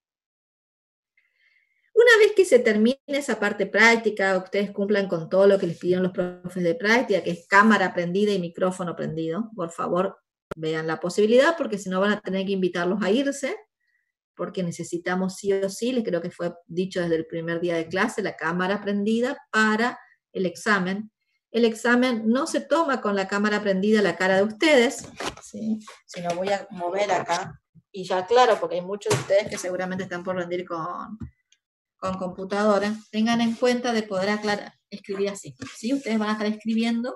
Una vez que se termine esa parte práctica, ustedes cumplan con todo lo que les pidieron los profes de práctica, que es cámara prendida y micrófono prendido. Por favor, vean la posibilidad, porque si no van a tener que invitarlos a irse, porque necesitamos sí o sí, les creo que fue dicho desde el primer día de clase, la cámara prendida para el examen. El examen no se toma con la cámara prendida la cara de ustedes, ¿sí? Sino voy a mover acá, y ya claro, porque hay muchos de ustedes que seguramente están por rendir con computadora. Tengan en cuenta de poder escribir así, ¿sí? Ustedes van a estar escribiendo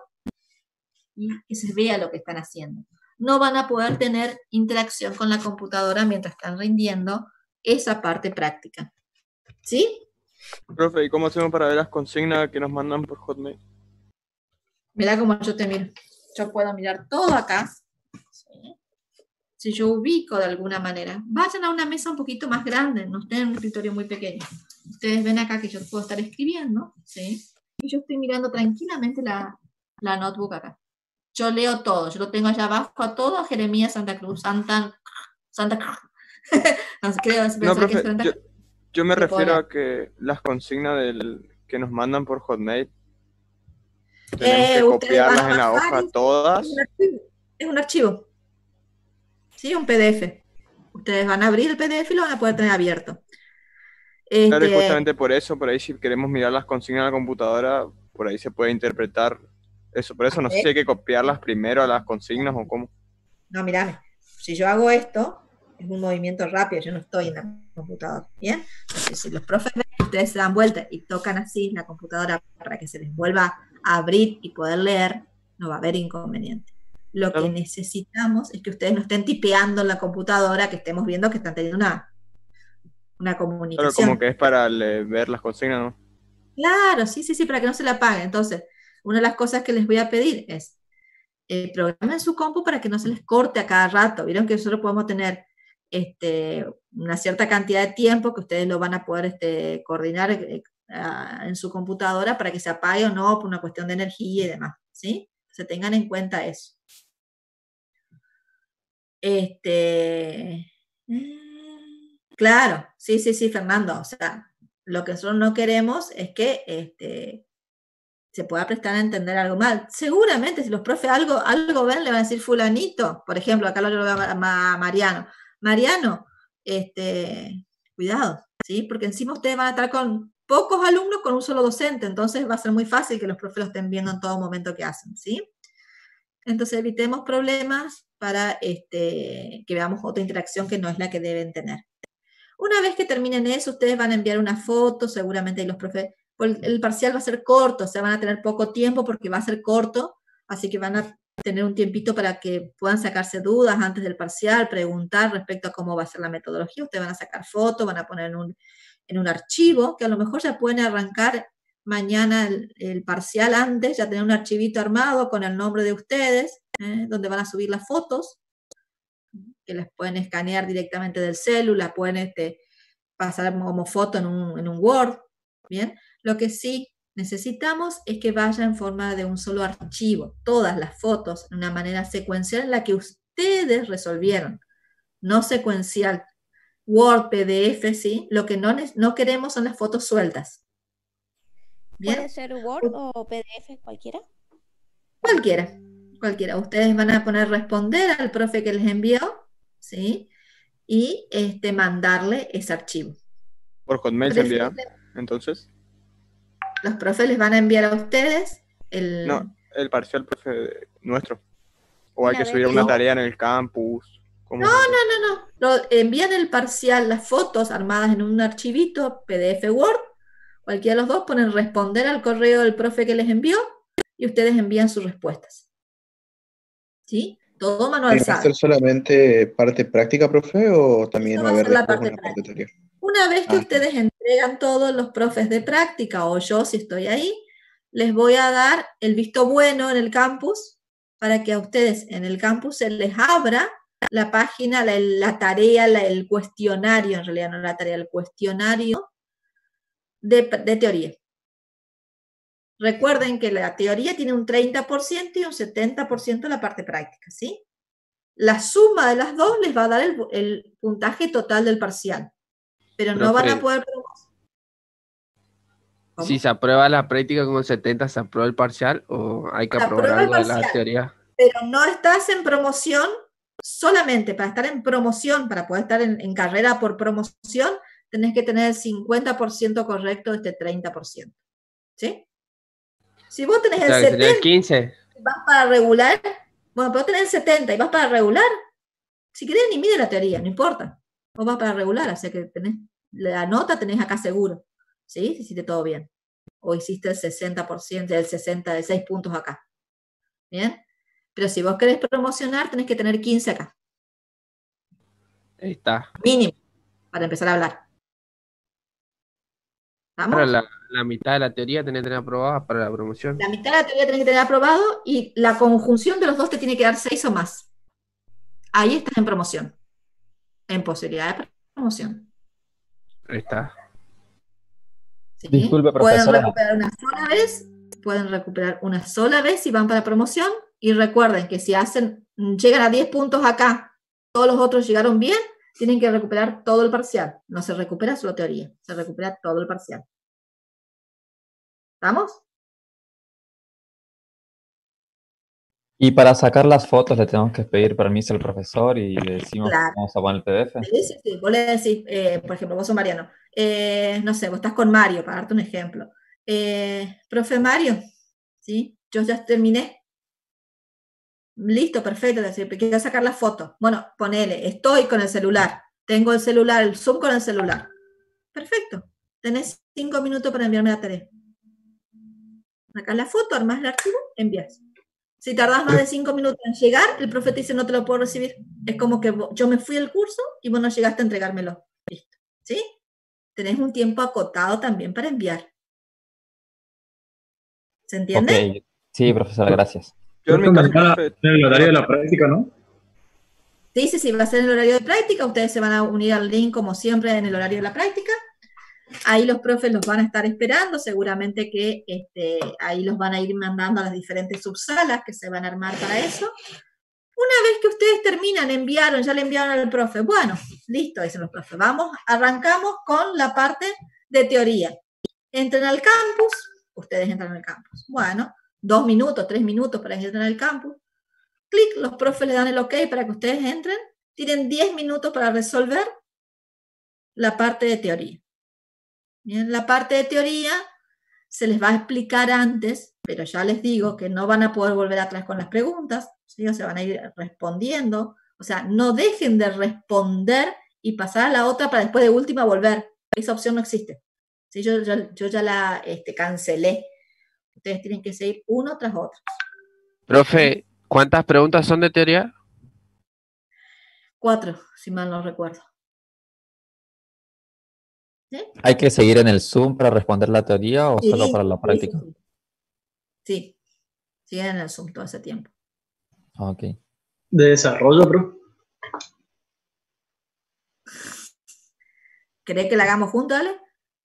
y que se vea lo que están haciendo. No van a poder tener interacción con la computadora mientras están rindiendo esa parte práctica. ¿Sí? Profe, ¿y cómo hacemos para ver las consignas que nos mandan por Hotmail? Mirá cómo yo te miro. Yo puedo mirar todo acá. ¿Sí? Si yo ubico de alguna manera. Vayan a una mesa un poquito más grande, no estén en un escritorio muy pequeño. Ustedes ven acá que yo puedo estar escribiendo, ¿sí? Y yo estoy mirando tranquilamente la notebook acá. Yo leo todo, yo lo tengo allá abajo a todo, a Jeremías Santa Cruz, Santa Cruz. No sé, creo, no, profe, que es Santa Cruz. Yo me refiero a que las consignas que nos mandan por Hotmail, tenemos que copiarlas en la hoja todas. Es un archivo. Sí, un PDF. Ustedes van a abrir el PDF y lo van a poder tener abierto. Claro, y justamente por eso, por ahí si queremos mirar las consignas en la computadora, por ahí se puede interpretar eso. Por eso no sé si hay que copiarlas primero a las consignas o cómo. No, mirame. Si yo hago esto, es un movimiento rápido, yo no estoy en la computadora. ¿Bien? Entonces, si los profes ven que ustedes se dan vuelta y tocan así la computadora para que se les vuelva a abrir y poder leer, no va a haber inconveniente. Lo que necesitamos es que ustedes no estén tipeando en la computadora, que estemos viendo que están teniendo una comunicación. Claro, como que es para ver las consignas, ¿no? Claro, sí, para que no se la apaguen. Entonces, una de las cosas que les voy a pedir es programen su compu para que no se les corte a cada rato. Vieron que nosotros podemos tener una cierta cantidad de tiempo que ustedes lo van a poder coordinar en su computadora para que se apague o no por una cuestión de energía y demás, ¿sí? Entonces tengan en cuenta eso. Claro, sí, Fernando. O sea, lo que nosotros no queremos es que se pueda prestar a entender algo mal. Seguramente si los profes algo ven, le van a decir fulanito. Por ejemplo, acá lo veo a Mariano. Mariano, cuidado, ¿sí? Porque encima ustedes van a estar con pocos alumnos con un solo docente, entonces va a ser muy fácil que los profes lo estén viendo en todo momento que hacen, ¿sí? Entonces evitemos problemas para que veamos otra interacción que no es la que deben tener. Una vez que terminen eso, ustedes van a enviar una foto, seguramente los profes, el parcial va a ser corto, o sea, van a tener poco tiempo porque va a ser corto, así que van a tener un tiempito para que puedan sacarse dudas antes del parcial, preguntar respecto a cómo va a ser la metodología. Ustedes van a sacar fotos, van a poner en un archivo, que a lo mejor ya pueden arrancar mañana el parcial antes, ya tener un archivito armado con el nombre de ustedes, donde van a subir las fotos, que las pueden escanear directamente del celular, pueden pasar como foto en un Word, ¿bien? Lo que sí necesitamos es que vaya en forma de un solo archivo, todas las fotos, de una manera secuencial en la que ustedes resolvieron, no secuencial. Word, PDF, ¿sí? Lo que no queremos son las fotos sueltas. ¿Bien? ¿Puede ser Word o PDF cualquiera? Cualquiera. Ustedes van a poner responder al profe que les envió, ¿sí? Y mandarle ese archivo. Por Hotmail se envía, entonces. Los profes les van a enviar a ustedes No, el parcial profe nuestro. O hay que subir una tarea en el campus. No. Envían el parcial, las fotos armadas en un archivito, PDF, Word. Cualquiera de los dos ponen responder al correo del profe que les envió y ustedes envían sus respuestas. ¿Sí? Todo manualizado. ¿Va a ser solamente parte práctica, profe, o también va a haber la después parte una parte teórica? Una vez que ustedes entregan todos los profes de práctica, o yo si estoy ahí, les voy a dar el visto bueno en el campus para que a ustedes en el campus se les abra la página, la tarea, el cuestionario, en realidad no la tarea, el cuestionario de teoría. Recuerden que la teoría tiene un 30% y un 70% la parte práctica, ¿sí? La suma de las dos les va a dar el puntaje total del parcial, pero no van a poder... ¿Cómo? Si se aprueba la práctica con el 70, ¿se aprueba el parcial o hay que aprobar algo de la teoría? Pero no estás en promoción, solamente para estar en promoción, para poder estar en carrera por promoción, tenés que tener el 50% correcto de este 30%. ¿Sí? Si vos tenés el 70 el 15. y vas para regular, bueno, pero tenés el 70 y vas para regular, si querés ni mide la teoría, no importa. Vos vas para regular, o sea que tenés la nota tenés acá seguro. ¿Sí? Si hiciste todo bien. O hiciste el 60%, el 60, de 6 puntos acá. ¿Bien? Pero si vos querés promocionar, tenés que tener 15 acá. Ahí está. Mínimo, para empezar a hablar. ¿Vamos? Para la mitad de la teoría tenés que tener aprobada para la promoción. La mitad de la teoría tenés que tener aprobado y la conjunción de los dos te tiene que dar 6 o más. Ahí estás en promoción. En posibilidad de promoción. Ahí está. ¿Sí? Disculpe, profesora. Pueden recuperar una sola vez si van para promoción. Y recuerden que si llegan a 10 puntos acá, todos los otros llegaron bien, tienen que recuperar todo el parcial. No se recupera solo teoría, se recupera todo el parcial. ¿Estamos? Y para sacar las fotos le tenemos que pedir permiso al profesor y le decimos que vamos a poner el PDF. Sí. Vos le decís, por ejemplo, vos sos Mariano. No sé, vos estás con Mario, para darte un ejemplo. Profe Mario, ¿sí? Yo ya terminé. Listo, perfecto. Quiero sacar la foto. Bueno, ponele, estoy con el celular. Tengo el celular, el Zoom con el celular. Perfecto. Tenés 5 minutos para enviarme la tarea. Sacás la foto, armás el archivo, envías. Si tardás más de 5 minutos en llegar, el profe te dice no te lo puedo recibir. Es como que yo me fui al curso y vos no llegaste a entregármelo. Listo. ¿Sí? Tenés un tiempo acotado también para enviar. ¿Se entiende? Ok. Sí, profesora, gracias. Yo en mi caso, en el horario de la práctica, ¿no? Sí, va a ser en el horario de práctica. Ustedes se van a unir al link como siempre en el horario de la práctica. Ahí los profes los van a estar esperando, seguramente que ahí los van a ir mandando a las diferentes subsalas que se van a armar para eso. Una vez que ustedes terminan, ya le enviaron al profe. Bueno, listo, dicen los profes. Arrancamos con la parte de teoría. Entren al campus, ustedes entran al campus. Bueno, 2 minutos, 3 minutos para que entren al campus. Clic, los profes le dan el OK para que ustedes entren. Tienen 10 minutos para resolver la parte de teoría. Bien, la parte de teoría se les va a explicar antes, pero ya les digo que no van a poder volver atrás con las preguntas, ¿sí? O se van a ir respondiendo. O sea, no dejen de responder y pasar a la otra para después de última volver. Esa opción no existe. ¿Sí? Yo ya la cancelé. Ustedes tienen que seguir uno tras otro. Profe, ¿cuántas preguntas son de teoría? 4, si mal no recuerdo. ¿Sí? ¿Hay que seguir en el Zoom para responder la teoría o solo para la práctica? Sí, siguen en el Zoom todo ese tiempo. Ok. ¿De desarrollo, bro? ¿Querés que la hagamos juntos, Ale?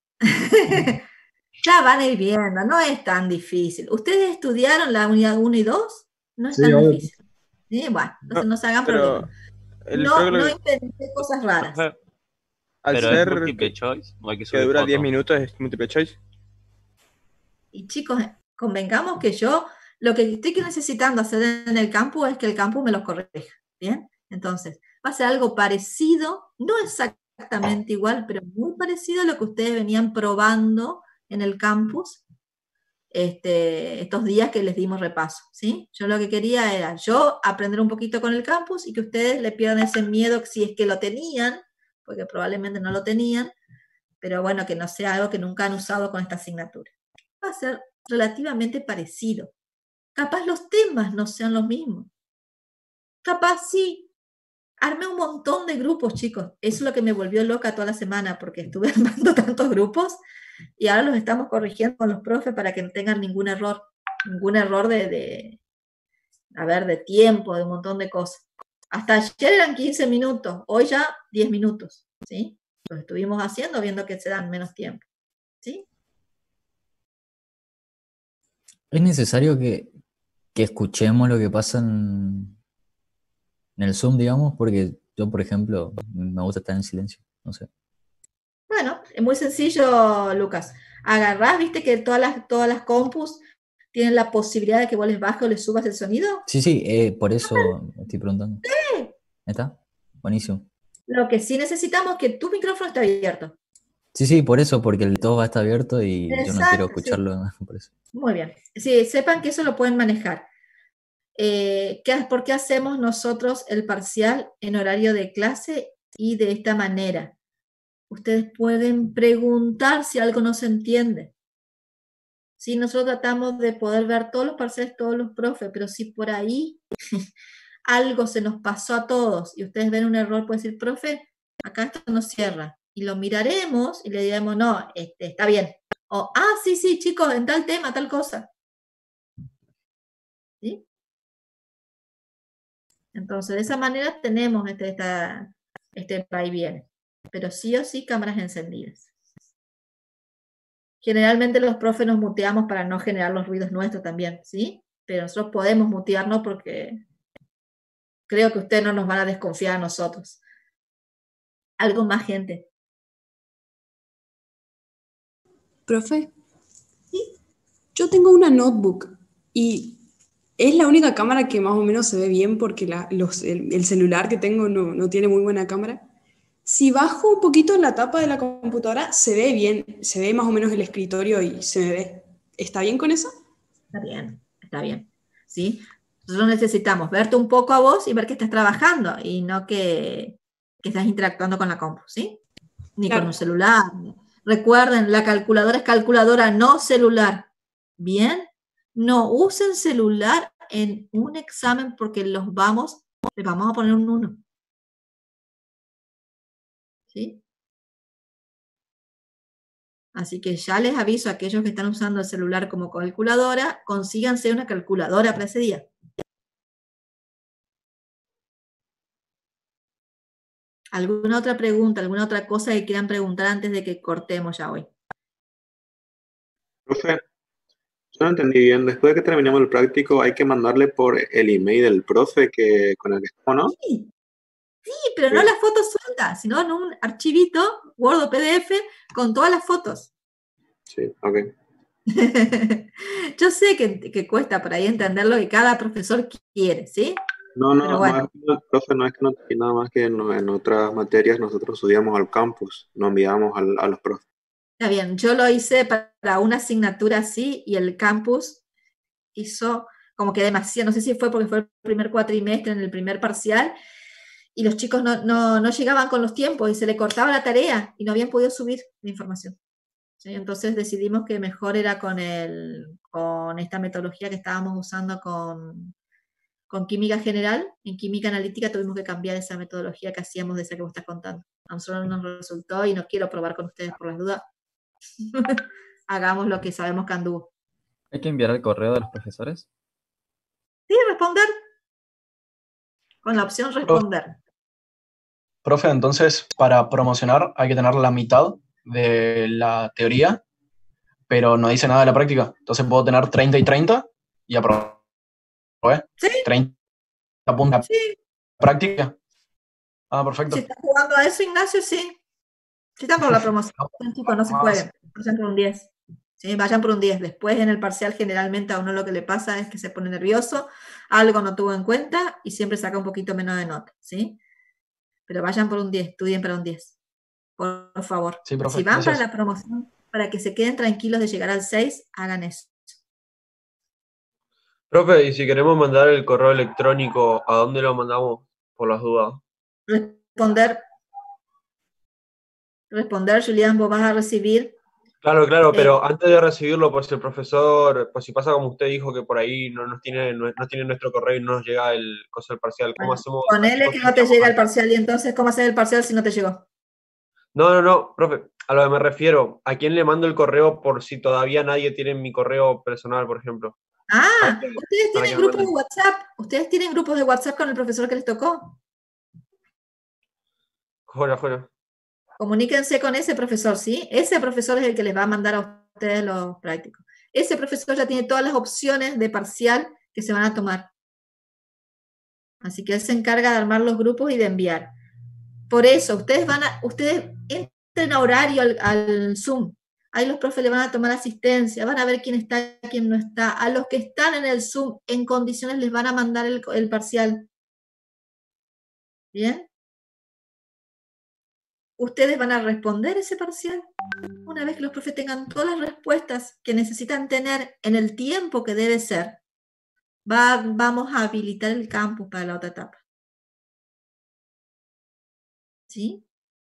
Ya van a ir viendo, no es tan difícil. ¿Ustedes estudiaron la unidad 1 y 2? No es tan difícil. ¿Sí? Bueno, entonces no se hagan problemas. No inventé cosas raras. Al Pero ser es multiple choice, no hay que que subir dura fotos. 10 minutos, es multiple choice. Y chicos, convengamos que yo lo que estoy necesitando hacer en el campus es que el campus me los corrija. ¿Bien? Entonces, va a ser algo parecido, no exactamente igual, pero muy parecido a lo que ustedes venían probando en el campus estos días que les dimos repaso, ¿sí? Yo lo que quería era yo aprender un poquito con el campus y que ustedes le pierdan ese miedo si es que lo tenían, porque probablemente no lo tenían, pero bueno, que no sea algo que nunca han usado con esta asignatura. Va a ser relativamente parecido. Capaz los temas no sean los mismos. Capaz sí. Armé un montón de grupos, chicos. Eso es lo que me volvió loca toda la semana, porque estuve armando tantos grupos y ahora los estamos corrigiendo con los profes para que no tengan ningún error de tiempo, de un montón de cosas. Hasta ayer eran 15 minutos, hoy ya 10 minutos, ¿sí? Los estuvimos haciendo viendo que se dan menos tiempo, ¿sí? Es necesario que escuchemos lo que pasa en el Zoom, digamos, porque yo, por ejemplo, me gusta estar en silencio, no sé. Bueno, es muy sencillo, Lucas. Agarrás, viste que todas las compus tienen la posibilidad de que vos les bajes o les subas el sonido. Sí, por eso estoy preguntando. Sí. ¿Está? Buenísimo. Lo que sí necesitamos es que tu micrófono esté abierto. Sí, por eso, porque el todo va a estar abierto y yo no quiero escucharlo, sí. Por eso. Muy bien. Sí, sepan que eso lo pueden manejar. ¿Por qué hacemos nosotros el parcial en horario de clase y de esta manera? Ustedes pueden preguntar si algo no se entiende. Sí, nosotros tratamos de poder ver todos los parciales, todos los profes, pero si por ahí algo se nos pasó a todos y ustedes ven un error, pueden decir, profe, acá esto no cierra. Y lo miraremos y le diremos, no, está bien. O, sí, chicos, en tal tema, tal cosa. ¿Sí? Entonces, de esa manera tenemos este va y viene. Pero sí o sí, cámaras encendidas. Generalmente los profes nos muteamos para no generar los ruidos nuestros también, ¿sí? Pero nosotros podemos mutearnos porque creo que ustedes no nos van a desconfiar a nosotros. ¿Algo más, gente? Profe, ¿sí? Yo tengo una notebook y es la única cámara que más o menos se ve bien porque el celular que tengo no tiene muy buena cámara. Si bajo un poquito la tapa de la computadora, se ve bien, se ve más o menos el escritorio y se me ve. ¿Está bien con eso? Está bien, ¿sí? Nosotros necesitamos verte un poco a vos y ver que estás trabajando y no que estás interactuando con la compu, ¿sí? Ni con un celular. Recuerden, la calculadora es calculadora, no celular. ¿Bien? No usen celular en un examen porque les vamos a poner un 1. ¿Sí? Así que ya les aviso a aquellos que están usando el celular como calculadora, consíganse una calculadora para ese día. ¿Alguna otra pregunta, alguna otra cosa que quieran preguntar antes de que cortemos ya hoy? Profe, yo no entendí bien. Después de que terminemos el práctico, ¿hay que mandarle por el email del profe con el que estamos, no? Sí, pero no las fotos sueltas, sino en un archivito, Word o PDF, con todas las fotos. Sí, ok. Yo sé que cuesta por ahí entender lo que cada profesor quiere, ¿sí? No, profe, no es que no tiene nada más que en otras materias nosotros estudiamos al campus, nos enviamos a los profes. Está bien, yo lo hice para una asignatura así y el campus hizo como que demasiado, no sé si fue porque fue el primer cuatrimestre en el primer parcial y los chicos no llegaban con los tiempos y se le cortaba la tarea y no habían podido subir la información. ¿Sí? Entonces decidimos que mejor era con esta metodología que estábamos usando con química general. En química analítica tuvimos que cambiar esa metodología que hacíamos de esa que vos estás contando. A nosotros no nos resultó y no quiero probar con ustedes por las dudas. Hagamos lo que sabemos que anduvo. ¿Hay que enviar el correo de los profesores? Sí, responder. Con la opción responder. Profe, entonces para promocionar hay que tener la mitad de la teoría, pero no dice nada de la práctica. Entonces puedo tener 30 y 30 y aprobé. ¿Sí? 30 puntos sí. Práctica. Ah, perfecto. Si estás jugando a eso, Ignacio, sí. Si están por la promoción, chicos, no se jueguen. Vayan por un 10. ¿Sí? Vayan por un 10. Después en el parcial generalmente a uno lo que le pasa es que se pone nervioso, algo no tuvo en cuenta y siempre saca un poquito menos de nota. ¿Sí? Pero vayan por un 10, estudien para un 10. Por favor. Sí, profe, si van gracias. para la promoción, para que se queden tranquilos de llegar al 6, hagan eso. Profe, y si queremos mandar el correo electrónico, ¿a dónde lo mandamos? Por las dudas. Responder, Julián, vos vas a recibir. Claro, pero antes de recibirlo, pues el profesor, pues si pasa como usted dijo que por ahí no tiene nuestro correo y no nos llega el coso del parcial, ¿cómo hacemos? Ponele que no te llega el parcial y entonces, ¿cómo hacer el parcial si no te llegó? No, profe, a lo que me refiero, ¿a quién le mando el correo por si todavía nadie tiene mi correo personal, por ejemplo? Ah, ustedes tienen grupos de WhatsApp. Ustedes tienen grupos de WhatsApp con el profesor que les tocó. Fuera. Comuníquense con ese profesor, ¿sí? Ese profesor es el que les va a mandar a ustedes los prácticos. Ese profesor ya tiene todas las opciones de parcial que se van a tomar. Así que él se encarga de armar los grupos y de enviar. Por eso, ustedes entren a horario al Zoom. Ahí los profes le van a tomar asistencia, van a ver quién está, quién no está. A los que están en el Zoom en condiciones les van a mandar el parcial. ¿Bien? Ustedes van a responder ese parcial. Una vez que los profes tengan todas las respuestas que necesitan tener en el tiempo que debe ser, vamos a habilitar el campus para la otra etapa. ¿Sí?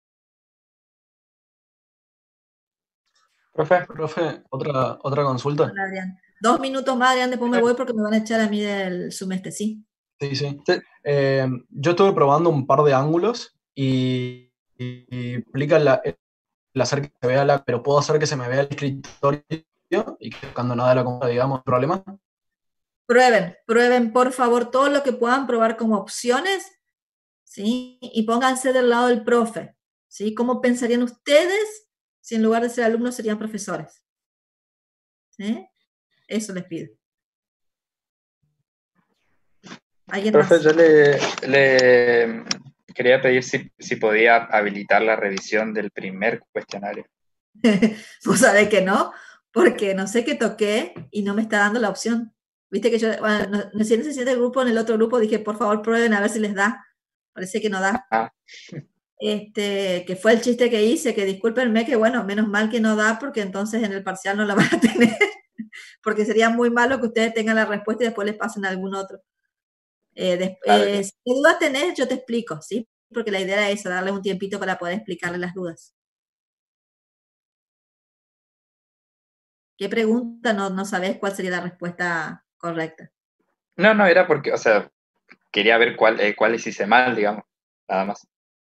Profe, otra consulta. Hola, Adrián. 2 minutos más, Adrián, después me voy porque me van a echar a mí del Zoom ¿sí? Sí. Yo estuve probando un par de ángulos y implica el hacer que se vea pero puedo hacer que se me vea el escritorio y que cuando nada de la compra, digamos, problema. Prueben, por favor, todo lo que puedan probar como opciones, ¿sí? Y pónganse del lado del profe, ¿sí? ¿Cómo pensarían ustedes si en lugar de ser alumnos serían profesores? ¿Sí? Eso les pido. Profe, yo le quería pedir si podía habilitar la revisión del primer cuestionario. Vos sabés que no, porque no sé qué toqué y no me está dando la opción. Viste que yo, bueno, no sé si necesita el grupo, en el otro grupo dije, por favor, prueben a ver si les da. Parece que no da. Que fue el chiste que hice, que discúlpenme, que bueno, menos mal que no da, porque entonces en el parcial no la van a tener. Porque sería muy malo que ustedes tengan la respuesta y después les pasen a algún otro. Si dudas tenés, yo te explico, ¿sí? Porque la idea era esa, darles un tiempito para poder explicarles las dudas. ¿Qué pregunta? No sabés cuál sería la respuesta correcta. No, era porque, o sea, quería ver cuáles hice mal, digamos, nada más.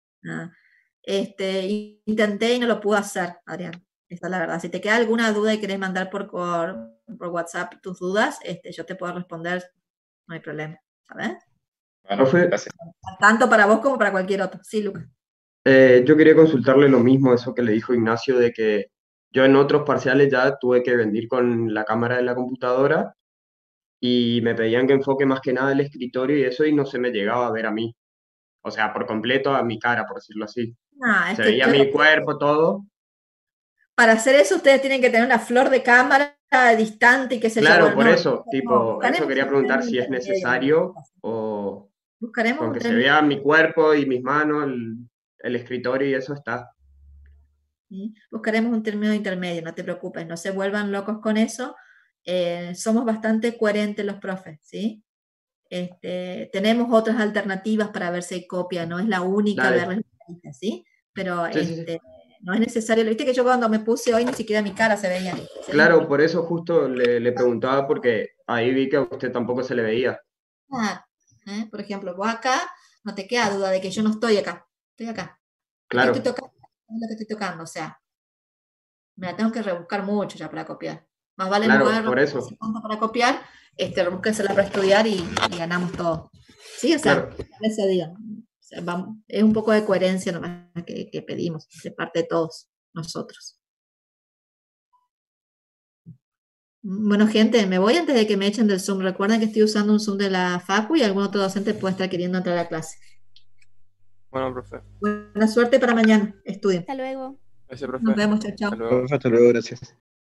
Intenté y no lo pude hacer, Adrián. Esta es la verdad. Si te queda alguna duda y querés mandar por WhatsApp tus dudas, yo te puedo responder, no hay problema, ¿sabes? Bueno, gracias. Tanto para vos como para cualquier otro. Sí, Lucas. Yo quería consultarle lo mismo, eso que le dijo Ignacio, de que yo en otros parciales ya tuve que venir con la cámara de la computadora y me pedían que enfoque más que nada el escritorio y eso, y no se me llegaba a ver a mí. O sea, por completo a mi cara, por decirlo así. Se veía mi cuerpo, todo. Para hacer eso ustedes tienen que tener una flor de cámara distante y que se Claro, por eso, eso quería preguntar si es necesario o con que se vea mi cuerpo y mis manos, el escritorio y eso está. ¿sí? Buscaremos un término intermedio, no te preocupes, no se vuelvan locos con eso. Somos bastante coherentes los profes, ¿sí? Tenemos otras alternativas para ver si hay copia, no es la única verla, ¿sí? Pero Sí. no es necesario. Viste que yo cuando me puse hoy ni siquiera mi cara se veía. Claro, por eso justo le preguntaba, porque ahí vi que a usted tampoco se le veía. Por ejemplo, vos acá no te queda duda de que yo no estoy acá, estoy acá. Claro. Lo que estoy tocando, o sea, me la tengo que rebuscar mucho ya para copiar. Más vale Claro, lugar por eso. para copiar, rebúsquensela para estudiar y ganamos todo. Sí, o sea, Claro. ese día. O sea, es un poco de coherencia nomás que pedimos de parte de todos nosotros. Bueno, gente, me voy antes de que me echen del Zoom. Recuerden que estoy usando un Zoom de la Facu y algún otro docente puede estar queriendo entrar a la clase. Bueno, profe. Buena suerte para mañana. Estudien. Hasta luego. Gracias, profe. Nos vemos, chao, chao. Hasta luego. Hasta luego, gracias.